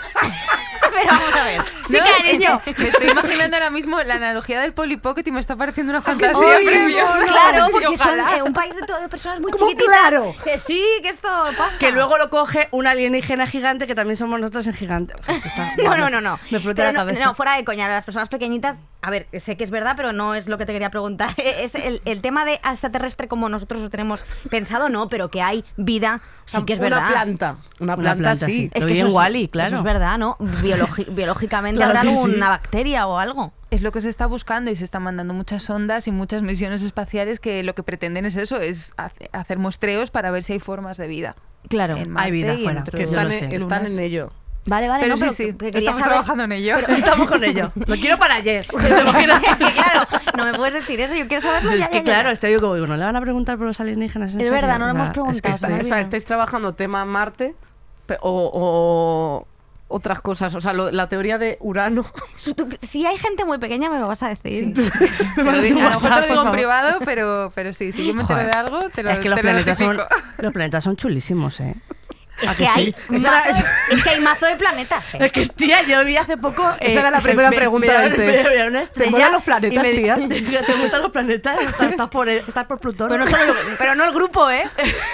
Pero vamos a ver. Sí, No, cariño. es que me estoy imaginando ahora mismo la analogía del Polly Pocket y me está pareciendo una fantasía Oye, preciosa. claro, Y porque son ojalá. eh, un país de, todo, de personas muy ¿Cómo chiquititas. claro? Que sí, que esto pasa. Que luego lo coge un alienígena gigante que también somos nosotros en gigante. Uf, esto está- No, no, no, no. Me explota Pero la no, cabeza. no, fuera de coña, las personas pequeñitas, a ver, sé que es verdad, pero no es lo que te quería preguntar. Es el, el tema de extraterrestre como nosotros lo tenemos pensado, no, pero que hay vida, sí que es verdad. Una planta. Una Una planta, planta, sí. sí. Es Lo que vi eso en es, Wall-E, claro. eso es verdad, ¿no? Biologi- biológicamente Claro habrá que sí. alguna bacteria o algo. Es lo que se está buscando y se están mandando muchas sondas y muchas misiones espaciales que lo que pretenden es eso, es hace- hacer muestreos para ver si hay formas de vida. Claro. En Marte Hay vida y en fuera, otros Que están, lo en, sé. están lunas. en ello. Vale, vale, Pero no, sí, pero sí, que quería estamos saber- trabajando en ello. Estamos con ello. Lo quiero para ayer. ¿Te imaginas? claro, no me puedes decir eso, yo quiero saberlo Yo ya, es que ya, ya. claro, estoy como digo, no le van a preguntar por los alienígenas. ¿en Es serio? verdad, no lo O sea, hemos preguntado, es que se estoy- me O sea, olvidado. estáis trabajando tema Marte pe- o, o otras cosas. O sea, lo- la teoría de Urano. Si tú- Si hay gente muy pequeña, me lo vas a decir. Sí. Te lo digo- a lo mejor te lo WhatsApp, digo por en favor. privado, pero, pero sí, si yo me entero Joder. de algo, te lo, Es que los te lo planetas, son, notifico. los planetas son chulísimos, ¿eh? Es ¿A que, que hay sí? mazo, Esa era- es que hay mazo de planetas, ¿eh? Es que, tía, yo vi hace poco... eh, Esa era la se- primera me- pregunta me- del me- test. me- me- una ¿Te estrella molan los planetas, y me- tía? ¿Te gustan los planetas? Estás, estás por, el- estás por Plutón. Pero no, solo el- pero no el grupo, ¿eh?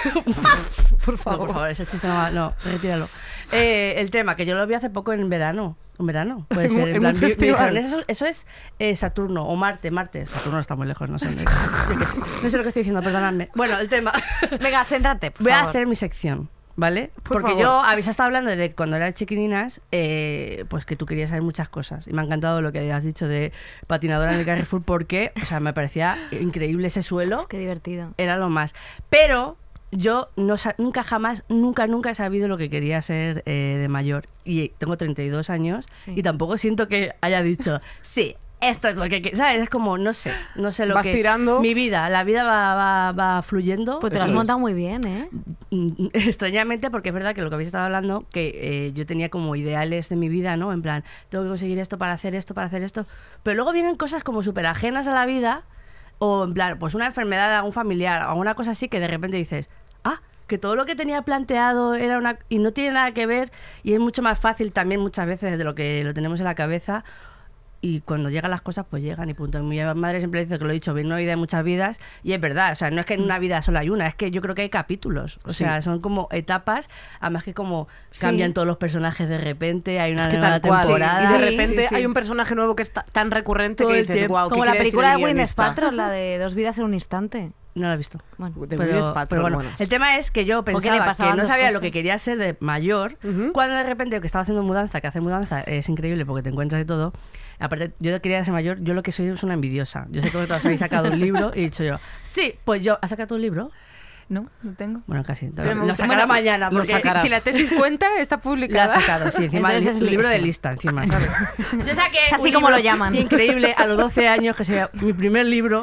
por favor. No, por favor, ese chiste no va... No, retíralo. Eh, el tema, que yo lo vi hace poco en verano. ¿En verano? Puede En ser. un- en en plan, un vi- me festival. dijeron, eso, eso es eh, Saturno o Marte. Marte. Saturno está muy lejos, no sé. dónde- yo qué sé. No sé lo que estoy diciendo, perdonadme. Bueno, el tema... Venga, céntrate, por Voy a favor. hacer mi sección, ¿vale? Por Porque favor. yo habéis estado hablando de cuando eras chiquininas, eh, pues que tú querías saber muchas cosas. Y me ha encantado lo que has dicho de patinadora en el Carrefour, porque, o sea, me parecía increíble ese suelo. Qué divertido. Era lo más. Pero yo no sa- nunca jamás, nunca, nunca he sabido lo que quería ser eh, de mayor. Y tengo treinta y dos años Sí. y tampoco siento que haya dicho, sí, esto es lo que... que-". ¿Sabes? Es como, no sé, no sé lo Vas que... tirando. Mi vida, la vida va, va, va fluyendo. Pues te lo Eso has es. montado muy bien, ¿eh? Mm, extrañamente, porque es verdad que lo que habéis estado hablando, que eh, yo tenía como ideales de mi vida, ¿no? En plan, tengo que conseguir esto para hacer esto, para hacer esto. Pero luego vienen cosas como súper ajenas a la vida, o en plan, pues una enfermedad de algún familiar, o una cosa así que de repente dices, ah, que todo lo que tenía planteado era una... y no tiene nada que ver, y es mucho más fácil también muchas veces de lo que lo tenemos en la cabeza. Y cuando llegan las cosas, pues llegan y punto. Mi madre siempre dice que lo he dicho, bien, una vida de muchas vidas. Y es verdad, o sea, no es que en una vida solo hay una, es que yo creo que hay capítulos. O Sí. sea, son como etapas, además que como cambian todos los personajes de repente, hay una Es que nueva tal cual. temporada. Y de Sí, repente sí, sí. hay un personaje nuevo que es ta- tan recurrente Todo que el dices, tiempo. wow, ¿qué Como la quiere decir película el de Gwyneth guionista? Paltrow, la de Dos vidas en un instante. No lo he visto. Bueno. De Gwyneth Pero, Paltrow, pero bueno, bueno. el tema es que yo qué le pensaba pasaban que no dos sabía lo cosas? que quería ser de mayor, Ujú. cuando de repente que estaba haciendo mudanza, que hacer mudanza es increíble porque te encuentras de todo. Aparte, yo quería ser mayor, yo lo que soy es una envidiosa. Yo sé que vosotros habéis sacado un libro y he dicho yo, sí, pues yo, ¿has sacado un libro? No, no tengo. Bueno, casi. Pero me lo gusta- sacará bueno, mañana. lo Porque Si, sacarás. si la tesis cuenta, está la publicada. ha sacado, sí, encima Entonces del es li- libro de eso. lista, encima, ¿sabes? Yo saqué Es así un como libro lo llaman. increíble a los doce años, que sea mi primer libro.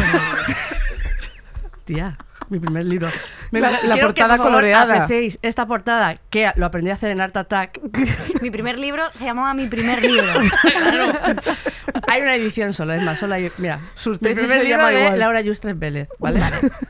Tía, mi primer libro. La- la quiero que, portada por favor, coloreada. apreciéis esta portada, que lo aprendí a hacer en Art Attack. Mi primer libro se llamaba Mi primer libro. Hay una edición solo, es más, solo hay... Mira, Sus mi tesis primer se libro llama de igual. Laura Justres Vélez, ¿vale?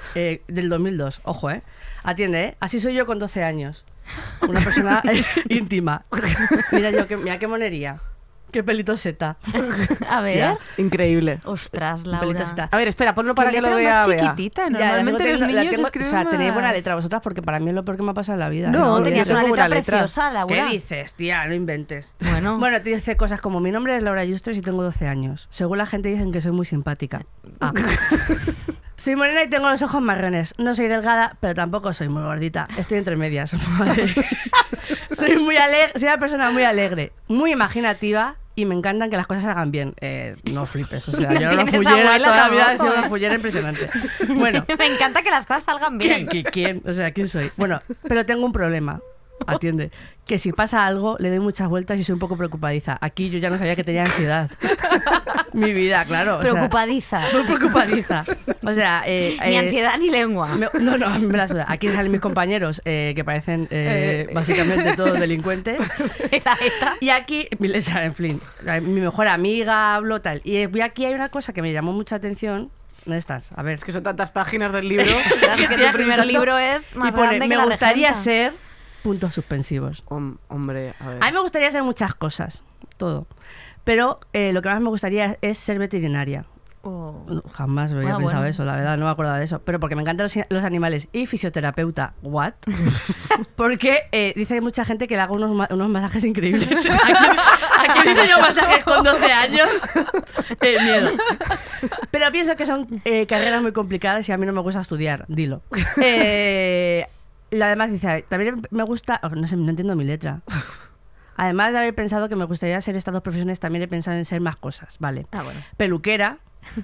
eh, del dos mil dos, ojo, ¿eh? Atiende, ¿eh? Así soy yo con doce años. Una persona eh, íntima. Mira yo, que, mira qué monería. Qué pelito seta. A ver. Tía. Increíble. Ostras, Un pelito Laura. seta. A ver, espera, ponlo para Qué que lo letra vea más Bea. chiquitita. Ya, Normalmente la los tengo- la niños tengo- escriben O sea, tenéis buena más. letra vosotras porque para mí es lo peor que me ha pasado en la vida. No, ¿eh? Tenías yo una tengo letra buena letra. preciosa, Laura. ¿Qué dices, tía? No inventes. Bueno. Bueno, te dice cosas como: mi nombre es Laura Justres y tengo doce años. Según la gente dicen que soy muy simpática. Ah. Soy morena y tengo los ojos marrones. No soy delgada, pero tampoco soy muy gordita. Estoy entre medias. Vale. Soy muy alegre, soy una persona muy alegre, muy imaginativa y me encantan que las cosas salgan bien. Eh, no flipes, o sea, yo era una Tienes fullera abuela toda la vida, he tampoco, sido una ¿eh? fullera impresionante. Bueno, Me encanta que las cosas salgan ¿Quién, bien. qui- quién? O sea, ¿quién soy? Bueno, pero tengo un problema. Atiende. Que si pasa algo, le doy muchas vueltas y soy un poco preocupadiza. Aquí yo ya no sabía que tenía ansiedad. Mi vida, claro. o sea, Preocupadiza. muy preocupadiza. O sea, eh, Ni eh, ansiedad ni lengua. me- no, no, a mí me la suda. Aquí salen mis compañeros eh, que parecen eh, Eh, básicamente todos delincuentes. La ETA. Y aquí, mi- o sea, en fin, mi mejor amiga, hablo tal. Y eh, aquí hay una cosa que me llamó mucha atención. ¿Dónde estás? A ver. Es que son tantas páginas del libro. Claro, que tu primer libro es más y pone, grande que me la gustaría regenta". ser puntos suspensivos. Hom- hombre, a ver. A mí me gustaría ser muchas cosas, todo. Pero eh, lo que más me gustaría es ser veterinaria. Oh. No, jamás había Ah, pensado bueno. eso, la verdad, no me acordaba de eso. Pero porque me encantan los, los animales y fisioterapeuta, ¿what? Porque eh, dice mucha gente que le hago unos, ma- unos masajes increíbles. Aquí, aquí dice yo masajes con doce años. Eh, miedo. Pero pienso que son eh, carreras muy complicadas y a mí no me gusta estudiar, dilo. Eh, y además dice, también me gusta... oh, no sé, no entiendo mi letra. Además de haber pensado que me gustaría ser estas dos profesiones, también he pensado en ser más cosas, ¿vale? Ah, bueno. Peluquera.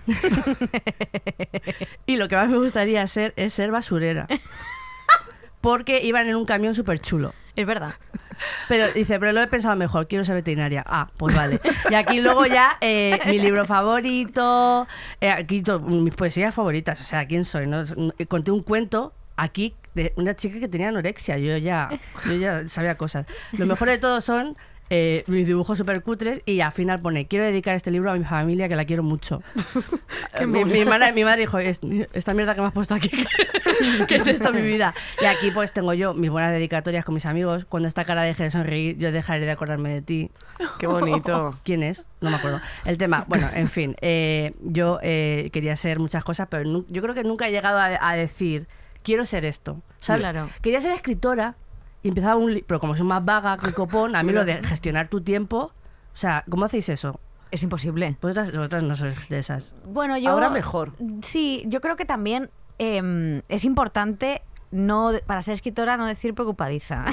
Y lo que más me gustaría ser es ser basurera. Porque iban en un camión súper chulo. Es verdad. Pero dice, pero lo he pensado mejor, quiero ser veterinaria. Ah, pues vale. Y aquí luego ya eh, mi libro favorito, eh, aquí to- mis poesías favoritas. O sea, ¿quién soy? ¿No? Conté un cuento aquí de una chica que tenía anorexia. Yo ya, yo ya sabía cosas. Lo mejor de todo son eh, mis dibujos súper cutres y al final pone, quiero dedicar este libro a mi familia que la quiero mucho. Eh, mi, mi, hermana- mi madre dijo, "Es- esta mierda que me has puesto aquí, ¿qué es esto, mi vida? Y aquí pues tengo yo mis buenas dedicatorias con mis amigos. Cuando esta cara deje de sonreír, yo dejaré de acordarme de ti. Qué bonito. ¿Quién es? No me acuerdo. El tema, bueno, en fin, eh, yo eh, quería ser muchas cosas, pero nu- yo creo que nunca he llegado a, a decir, quiero ser esto. ¿Sabes? Claro. Quería ser escritora y empezaba un li- pero como soy más vaga que copón, a mí lo de gestionar tu tiempo, o sea, ¿cómo hacéis eso? Es imposible. Vosotras, vosotras no sois de esas. Bueno, yo... Ahora mejor. Sí, yo creo que también eh, es importante no para ser escritora no decir preocupadiza.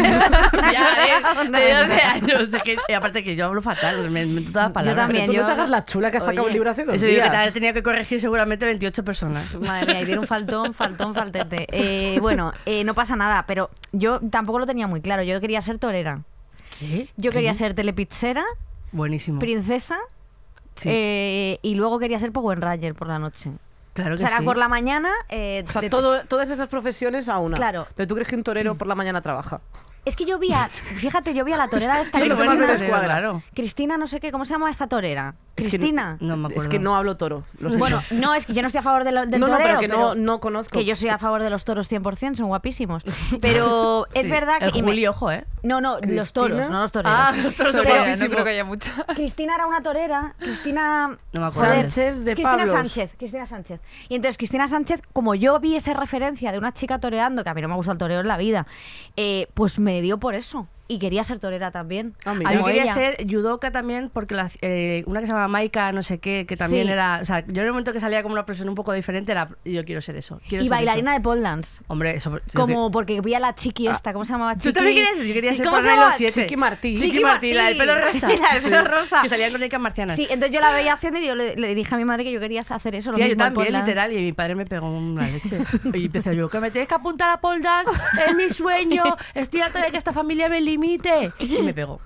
Ya, ¿eh? De doce años. Es que, y aparte que yo hablo fatal, me invento todas las palabras. también. Pero tú no te yo- hagas la chula que has sacado Oye, un libro hace dos Eso digo que días. te- tenía que corregir seguramente veintiocho personas. Madre mía, y tiene un faltón, faltón, faltete. Eh, bueno, eh, no pasa nada, pero yo tampoco lo tenía muy claro. Yo quería ser torera. ¿Qué? Yo quería ser telepizzera, Buenísimo. princesa Sí. eh, y luego quería ser Power Ranger por la noche. Claro O que sea, era sí. por la mañana... eh, O sea, de- todo, todas esas profesiones a una. Claro. Pero tú crees que un torero por la mañana trabaja. Es que yo vi a... Fíjate, yo vi a la torera de esta Sí, lo que más Cristina. me descuadra. Claro. Cristina, no sé qué, ¿cómo se llama esta torera? Es que Cristina. No me acuerdo. Es que no hablo toro. Lo sé. Bueno, no, es que yo no estoy a favor de lo- del no, no, toreo, pero que no, no conozco. que yo soy a favor de los toros cien por ciento, son guapísimos. Pero es Sí. verdad que... El y me- Juli, ojo, ¿eh? No, no, los ¿Cristina? toros, no los toreros. Ah, los toros son Torera, no guapísimos. creo que haya mucho. Cristina era una torera, Cristina... No me acuerdo. Sánchez de Cristina Pablos. Sánchez, Cristina Sánchez. Y entonces Cristina Sánchez, como yo vi esa referencia de una chica toreando, que a mí no me gusta el toreo en la vida, eh, pues me dio por eso. Y quería ser torera también. Ah, mira. A mí Como quería ella. ser judoka también porque la- eh, una que se llama Maika, no sé qué, que también Sí. era... O sea, yo en el momento que salía como una persona un poco diferente era... Yo quiero ser eso. Quiero Y ser bailarina eso. de pole dance. Hombre, eso... eso Como porque vi a la chiqui esta, ¿cómo se llamaba? ¿Tú también querías eso? Yo quería ¿Y ser cómo por se ahí llamaba? los siete. Chiqui Martí. Chiqui, Chiqui Martí, la del pelo Martí. rosa. La del pelo rosa. Que salían con crónicas marcianas. Sí, entonces yo la veía haciendo y yo le, le dije a mi madre que yo quería hacer eso. Lo Tía, yo mismo, el también, pole dance. literal, y mi padre me pegó una leche. Y empecé yo, que me tenéis que apuntar a pole dance, es mi sueño, estoy harta de que esta familia me limite. Y me pegó.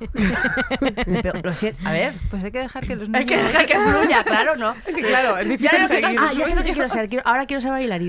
Me pegó. Lo siento, a ver. Pues hay que dejar que los Hay que niños... dejar que fluya, claro, ¿no? Es que claro, es Ya difícil lo que- seguir. ah, ya sé lo que quiero ser. quiero- ahora quiero ser bailarina.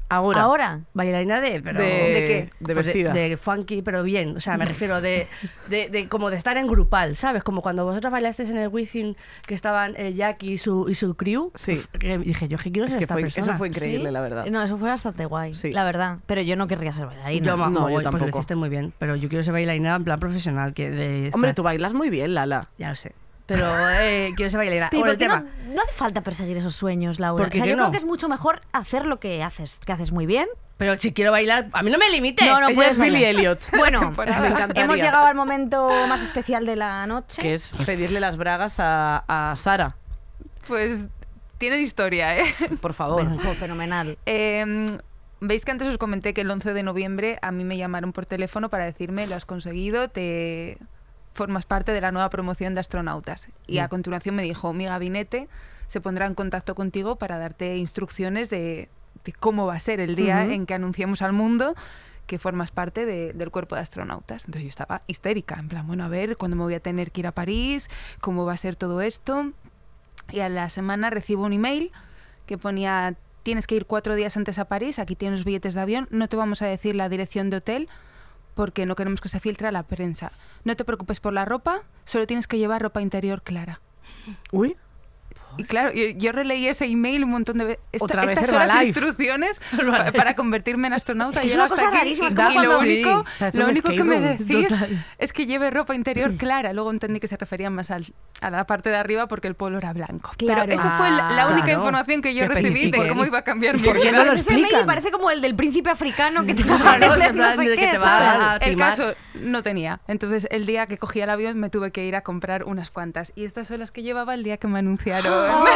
Ahora. Ahora. Bailarina de... Pero, De, ¿De qué? De pues vestida. De, de funky, pero bien. O sea, me refiero de, de, de como de estar en grupal, ¿sabes? Como cuando vosotros bailasteis en el Wizzing que estaban eh, Jackie y su, y su crew. Sí. Que dije, yo que quiero Es ser que esta fue- persona. eso fue increíble, ¿Sí? la verdad. No, eso fue bastante guay, Sí. la verdad. Pero yo no querría ser bailarina. Yo, ma- No, yo voy, pues lo tampoco. hiciste muy bien. Pero yo quiero ser bailarina en plan profesional. Que de Hombre, estar- tú bailas muy bien, Lala. Ya lo sé. Pero eh, quiero ser bailarina. Pero Bueno, ¿por el qué tema... no, no hace falta perseguir esos sueños, Laura? ¿Por qué O sea, que yo no? creo que es mucho mejor hacer lo que haces, que haces muy bien. Pero si quiero bailar, a mí no me limites. No, no Ella puedes es Billy bailar. Elliot. Bueno, Temporada. Me encantaría. hemos llegado al momento más especial de la noche. Que es pedirle las bragas a, a Sara. Pues tienen historia, ¿eh? Por favor. Oh, fenomenal. Eh, Veis que antes os comenté que el once de noviembre a mí me llamaron por teléfono para decirme lo has conseguido, te formas parte de la nueva promoción de astronautas. Y a continuación me dijo, mi gabinete se pondrá en contacto contigo para darte instrucciones de, de cómo va a ser el día Ujú. en que anunciemos al mundo que formas parte de- del cuerpo de astronautas. Entonces yo estaba histérica, en plan, bueno, a ver, ¿cuándo me voy a tener que ir a París? ¿Cómo va a ser todo esto? Y a la semana recibo un email que ponía, tienes que ir cuatro días antes a París, aquí tienes los billetes de avión, no te vamos a decir la dirección de hotel porque no queremos que se filtre a la prensa. No te preocupes por la ropa, solo tienes que llevar ropa interior clara. Uy. Y claro, yo, yo releí ese email un montón de veces. Otra vez estas son las Herbalife. instrucciones pa- para convertirme en astronauta. Es que es Llego una hasta cosa aquí rarísima, y, es como y lo cuando- único, Sí, parece lo un único que escape me room, decís total. es que lleve ropa interior clara. Luego entendí que se referían más al- a la parte de arriba porque el polo era blanco. Claro. Pero eso fue la, la única Claro. información que yo Que recibí de especifiquen. cómo iba a cambiar mi ¿Por qué vida. no lo Ese mail explican? parece como el del príncipe africano que te va a Claro, vender en plan no sé de que qué, te va ¿sabes? a- El timar. caso no tenía. Entonces, el día que cogí el avión me tuve que ir a comprar unas cuantas. Y estas son las que llevaba el día que me anunciaron.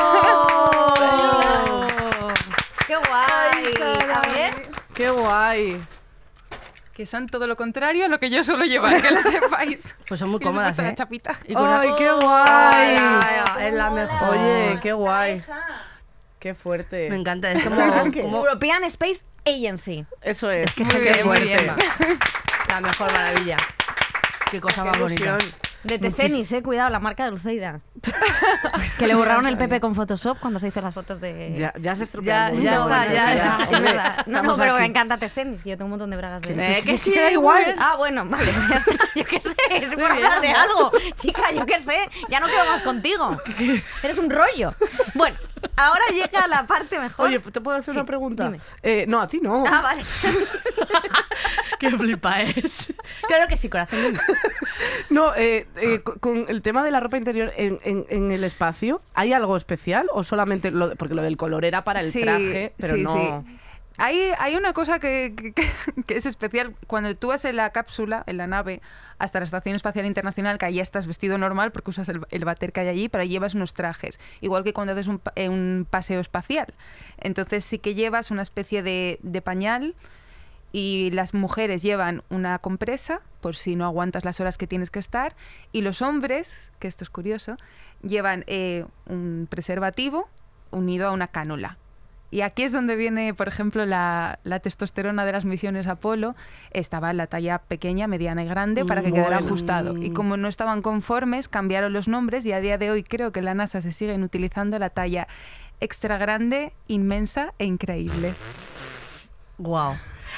¡Oh! ¡Qué guay! ¿Sabes? ¡Qué guay! Que son todo lo contrario a lo que yo suelo llevar, que lo sepáis. Pues son muy Y les he cómodas, puesto la ¿eh? chapita. Y con una- ¡Ay, qué Ay, guay! ay, ay, es la mejor. Oye, qué guay. Qué fuerte. Me encanta, es como, Arranque. como- European Space Agency. Eso es. Muy Qué bien, muy fuerte. bien. la mejor maravilla. Qué cosa Qué más bonita. ilusión. De Tecenis, eh, cuidado, la marca de Luceida. que le borraron el Pepe con Photoshop cuando se hizo las fotos de... Ya, ya se estropea Ya- el ya momento, está, ¿no? ya, Es ya. es verdad. No, no, Estamos pero aquí. me encanta Tecenis, que yo tengo un montón de bragas de... Eh, que sí, que da muy igual. bien. Ah, bueno, vale, ya está. Yo qué sé, es por bien. hablar de algo. Chica, yo qué sé, ya no quiero más contigo. Eres un rollo. Bueno, ahora llega la parte mejor. Oye, ¿te puedo hacer Sí, una pregunta? dime. Eh, no, a ti no. Ah, vale. Qué flipa es. Claro que sí, corazón. dime. No, eh, eh, co- con el tema de la ropa interior en, en- en el espacio, ¿hay algo especial o solamente lo, porque lo del color era para el Sí, traje, pero sí, no? sí. Hay, hay una cosa que, que- que- que es especial. Cuando tú vas en la cápsula, en la nave, hasta la Estación Espacial Internacional, que ahí ya estás vestido normal porque usas el, el váter que hay allí, pero ahí llevas unos trajes. Igual que cuando haces un, pa- eh, un paseo espacial. Entonces sí que llevas una especie de, de pañal y las mujeres llevan una compresa por si no aguantas las horas que tienes que estar y los hombres, que esto es curioso, llevan eh, un preservativo unido a una cánula. Y aquí es donde viene, por ejemplo, la, la testosterona de las misiones Apolo. Estaba en la talla pequeña, mediana y grande para que quedara Bueno. ajustado. Y como no estaban conformes, cambiaron los nombres y a día de hoy creo que en la NASA se siguen utilizando la talla extra grande, inmensa e increíble. Guau.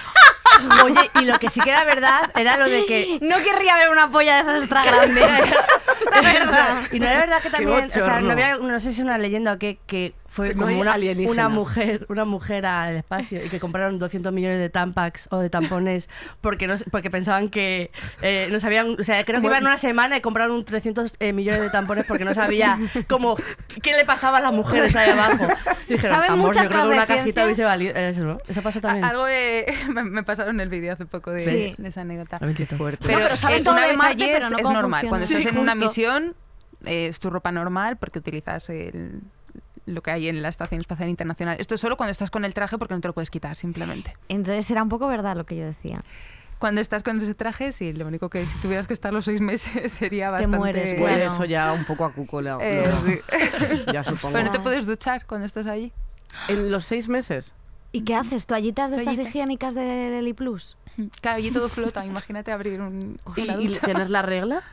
Oye, y lo que sí que era verdad era lo de que... No querría ver una polla de esas extra grandes. La verdad. Y no era verdad que también, o sea, bochorno. no, había, no sé si es una leyenda o qué, que fue Que no como hay una, alienígenas. una mujer, una mujer al espacio y que compraron doscientos millones de tampax o de tampones porque no, porque pensaban que eh, no sabían, o sea, creo que Como- iban una semana y compraron un trescientos eh, millones de tampones porque no sabía cómo qué le pasaba a las mujeres ahí abajo. Y dijeron, Saben amor, muchas yo creo que cosas de una cajita ciencia. hubiese valido eso, ¿no? Eso pasó también. A- Algo de- me, me pasaron el vídeo hace poco de, Sí. de esa anécdota. Qué fuerte. No, pero saben eh, todo una de vez Marte, allí pero es, no es cómo normal. funciona. Cuando Sí, estás en una justo. misión, eh, es tu ropa normal porque utilizas el- lo que hay en la Estación Espacial Internacional. Esto es solo cuando estás con el traje porque no te lo puedes quitar, simplemente. Entonces era un poco verdad lo que yo decía. Cuando estás con ese traje, sí, lo único que si tuvieras que estar los seis meses sería Te bastante... mueres, Pues claro. eso ya un poco a cuco le- Eh, lo- sí. ya supongo. Pero no te puedes duchar cuando estás allí. En los seis meses. ¿Y qué haces? ¿Toallitas de estas Toallitas. higiénicas de Deli Plus? Claro, allí todo flota. Imagínate abrir un, ¿Y, una y ducha. tienes la regla?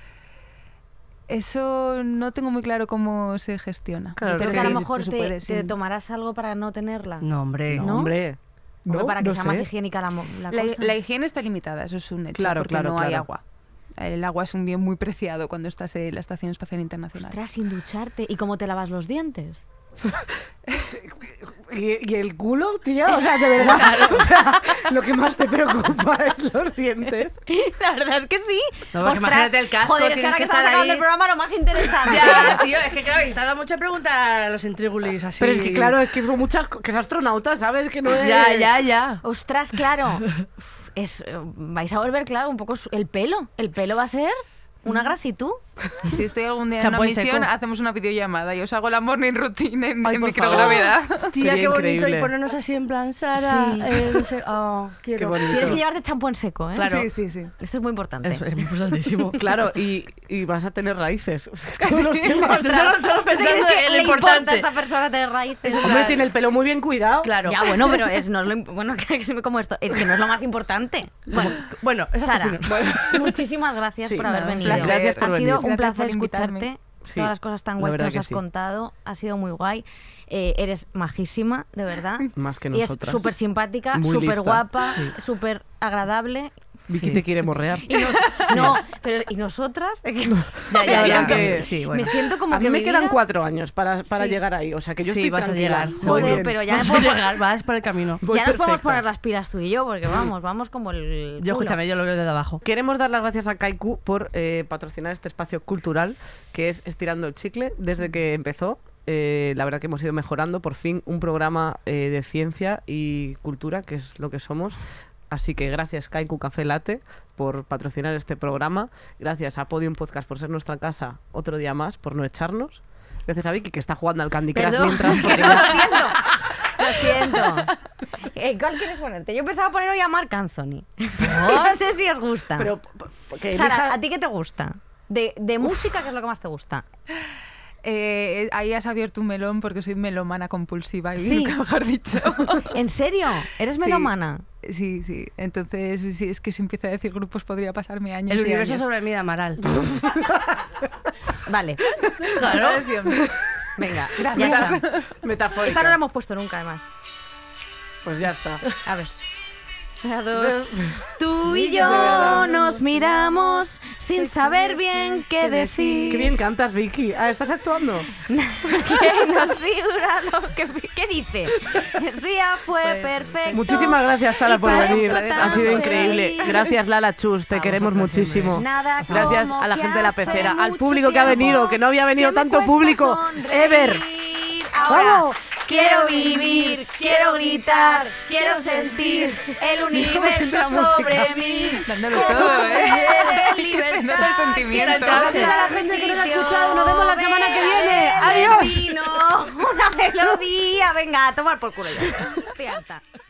Eso no tengo muy claro cómo se gestiona. Claro, Pero que que a lo sí, mejor pues se te, puede, te sí. tomarás algo para no tenerla. No, hombre. No, ¿No? hombre. No, Hombre, para que no sea sé. más higiénica la, mo- la La, cosa. la higiene está limitada, eso es un hecho, Claro, porque claro, no hay claro. agua. El agua es un bien muy preciado cuando estás en la Estación Espacial Internacional. Ostras, sin ducharte. ¿Y cómo te lavas los dientes? ¿Y, y el culo, tía? O sea, de verdad. O sea, lo que más te preocupa es los dientes. La verdad es que sí. No, porque imagínate el casco, joder, es que tienes ahora que que estamos estar sacando ahí. el programa lo más interesante. Ya, tío, es que claro, está dando mucha pregunta a los intrigulis así. Pero es que, claro, es que son muchas... co- Que es astronauta, ¿sabes? Que no es... Ya, ya, ya. Ostras, claro. Uf, Es, eh, vais a volver, claro, un poco su- el pelo. El pelo va a ser una grasitud. Si estoy algún día en una Champú en misión, seco. hacemos una videollamada y os hago la morning routine en, Ay, en por microgravedad. Tía, Sería qué bonito. increíble. Y ponernos así en plan, Sara. Sí. eh, no sé, oh, quiero. Qué bonito. Tienes que llevarte champú en seco, ¿eh? Claro. Sí, sí, sí. Esto es muy importante. Es, es importantísimo. Claro, y, y vas a tener raíces. Todos los temas. Solo, solo ¿Tú crees pensando que en lo le importa a importante. esta persona tener raíces? Hombre, tiene el pelo muy bien cuidado. Claro. Ya, bueno, pero es, no es lo, imp- bueno, que se me como esto, es que no es lo más importante. Bueno, Bueno, esa Sara, es tu opinión. muchísimas gracias Sí, por haber nada, un venido. placer. Gracias por ha sido venir. un Gracias placer por invitarme. escucharte. Sí, Todas las cosas tan la guays que verdad nos que has sí. contado. Ha sido muy guay. Eh, eres majísima, de verdad. Más que Y es nosotras. súper simpática, Muy súper lista. guapa, Sí. súper agradable. Vicky Sí. te quiere morrear. Y nos- No, pero ¿y nosotras? Ya, La ya, verdad ya. que- Sí, bueno. Me siento como A mí que me mi quedan vida- cuatro años para, para Sí. llegar ahí. O sea, que yo Sí, estoy vas a tranquila. llegar, Voy seguro. bien. Joder, pero ya Vas me a puedo- llegar, vas por el camino. Voy ya nos podemos perfecta. poner las pilas tú y yo, porque vamos, vamos como el. Yo, culo. escúchame, yo lo veo desde abajo. Queremos dar las gracias a Kaiku por eh, patrocinar este espacio cultural que es Estirando el Chicle. Desde que empezó, eh, la verdad que hemos ido mejorando por fin un programa eh, de ciencia y cultura, que es lo que somos. Así que gracias Kaiku Café Latte por patrocinar este programa. Gracias a Podium Podcast por ser nuestra casa otro día más, por no echarnos. Gracias a Vicky que está jugando al Candy Crush Perdón. mientras. Porque Lo ya- siento. Lo siento. Eh, ¿Cuál quieres ponerte? Yo pensaba poner hoy a Marc Anthony. No sé si os gusta. Pero p- p- que Sara, elija- ¿a ti qué te gusta? De, de música, ¿qué es lo que más te gusta? Eh, ahí has abierto un melón porque soy melómana compulsiva, y Sí. nunca mejor dicho. ¿En serio? ¿Eres Sí. melómana? Sí, sí. Entonces, sí, es que si empiezo a decir grupos podría pasarme años El y universo años. sobre mí de Amaral. Vale. Claro. Venga, Gracias. ya está. metafórica. Esta no la hemos puesto nunca, además. Pues ya está. A ver. A dos. Tú y De yo verdad. nos miramos sin saber bien qué decir. Qué bien cantas, Vicky. Ah, ¿estás actuando? Que nos figura lo que... ¿Qué dice? El día fue perfecto. Muchísimas gracias, Sara, y por parezco venir. tan Ha sido feliz. increíble. Gracias, Lala Chus. Te A queremos vosotras muchísimo. siempre. Nada Gracias como a la que gente de la hace pecera, al mucho público que ha tiempo venido, que no había venido que me tanto cuesta público. sonreír. Ever. Ahora, ¡Vamos! quiero vivir, quiero gritar, quiero sentir el universo esa música? sobre mí. Dándolo todo, ¿eh? De Que se nota el sentimiento. Gracias a la gente que nos ha escuchado. Nos vemos la semana que viene. Del Adiós. destino, una melodía. Venga, a tomar por culo ya. Estoy harta.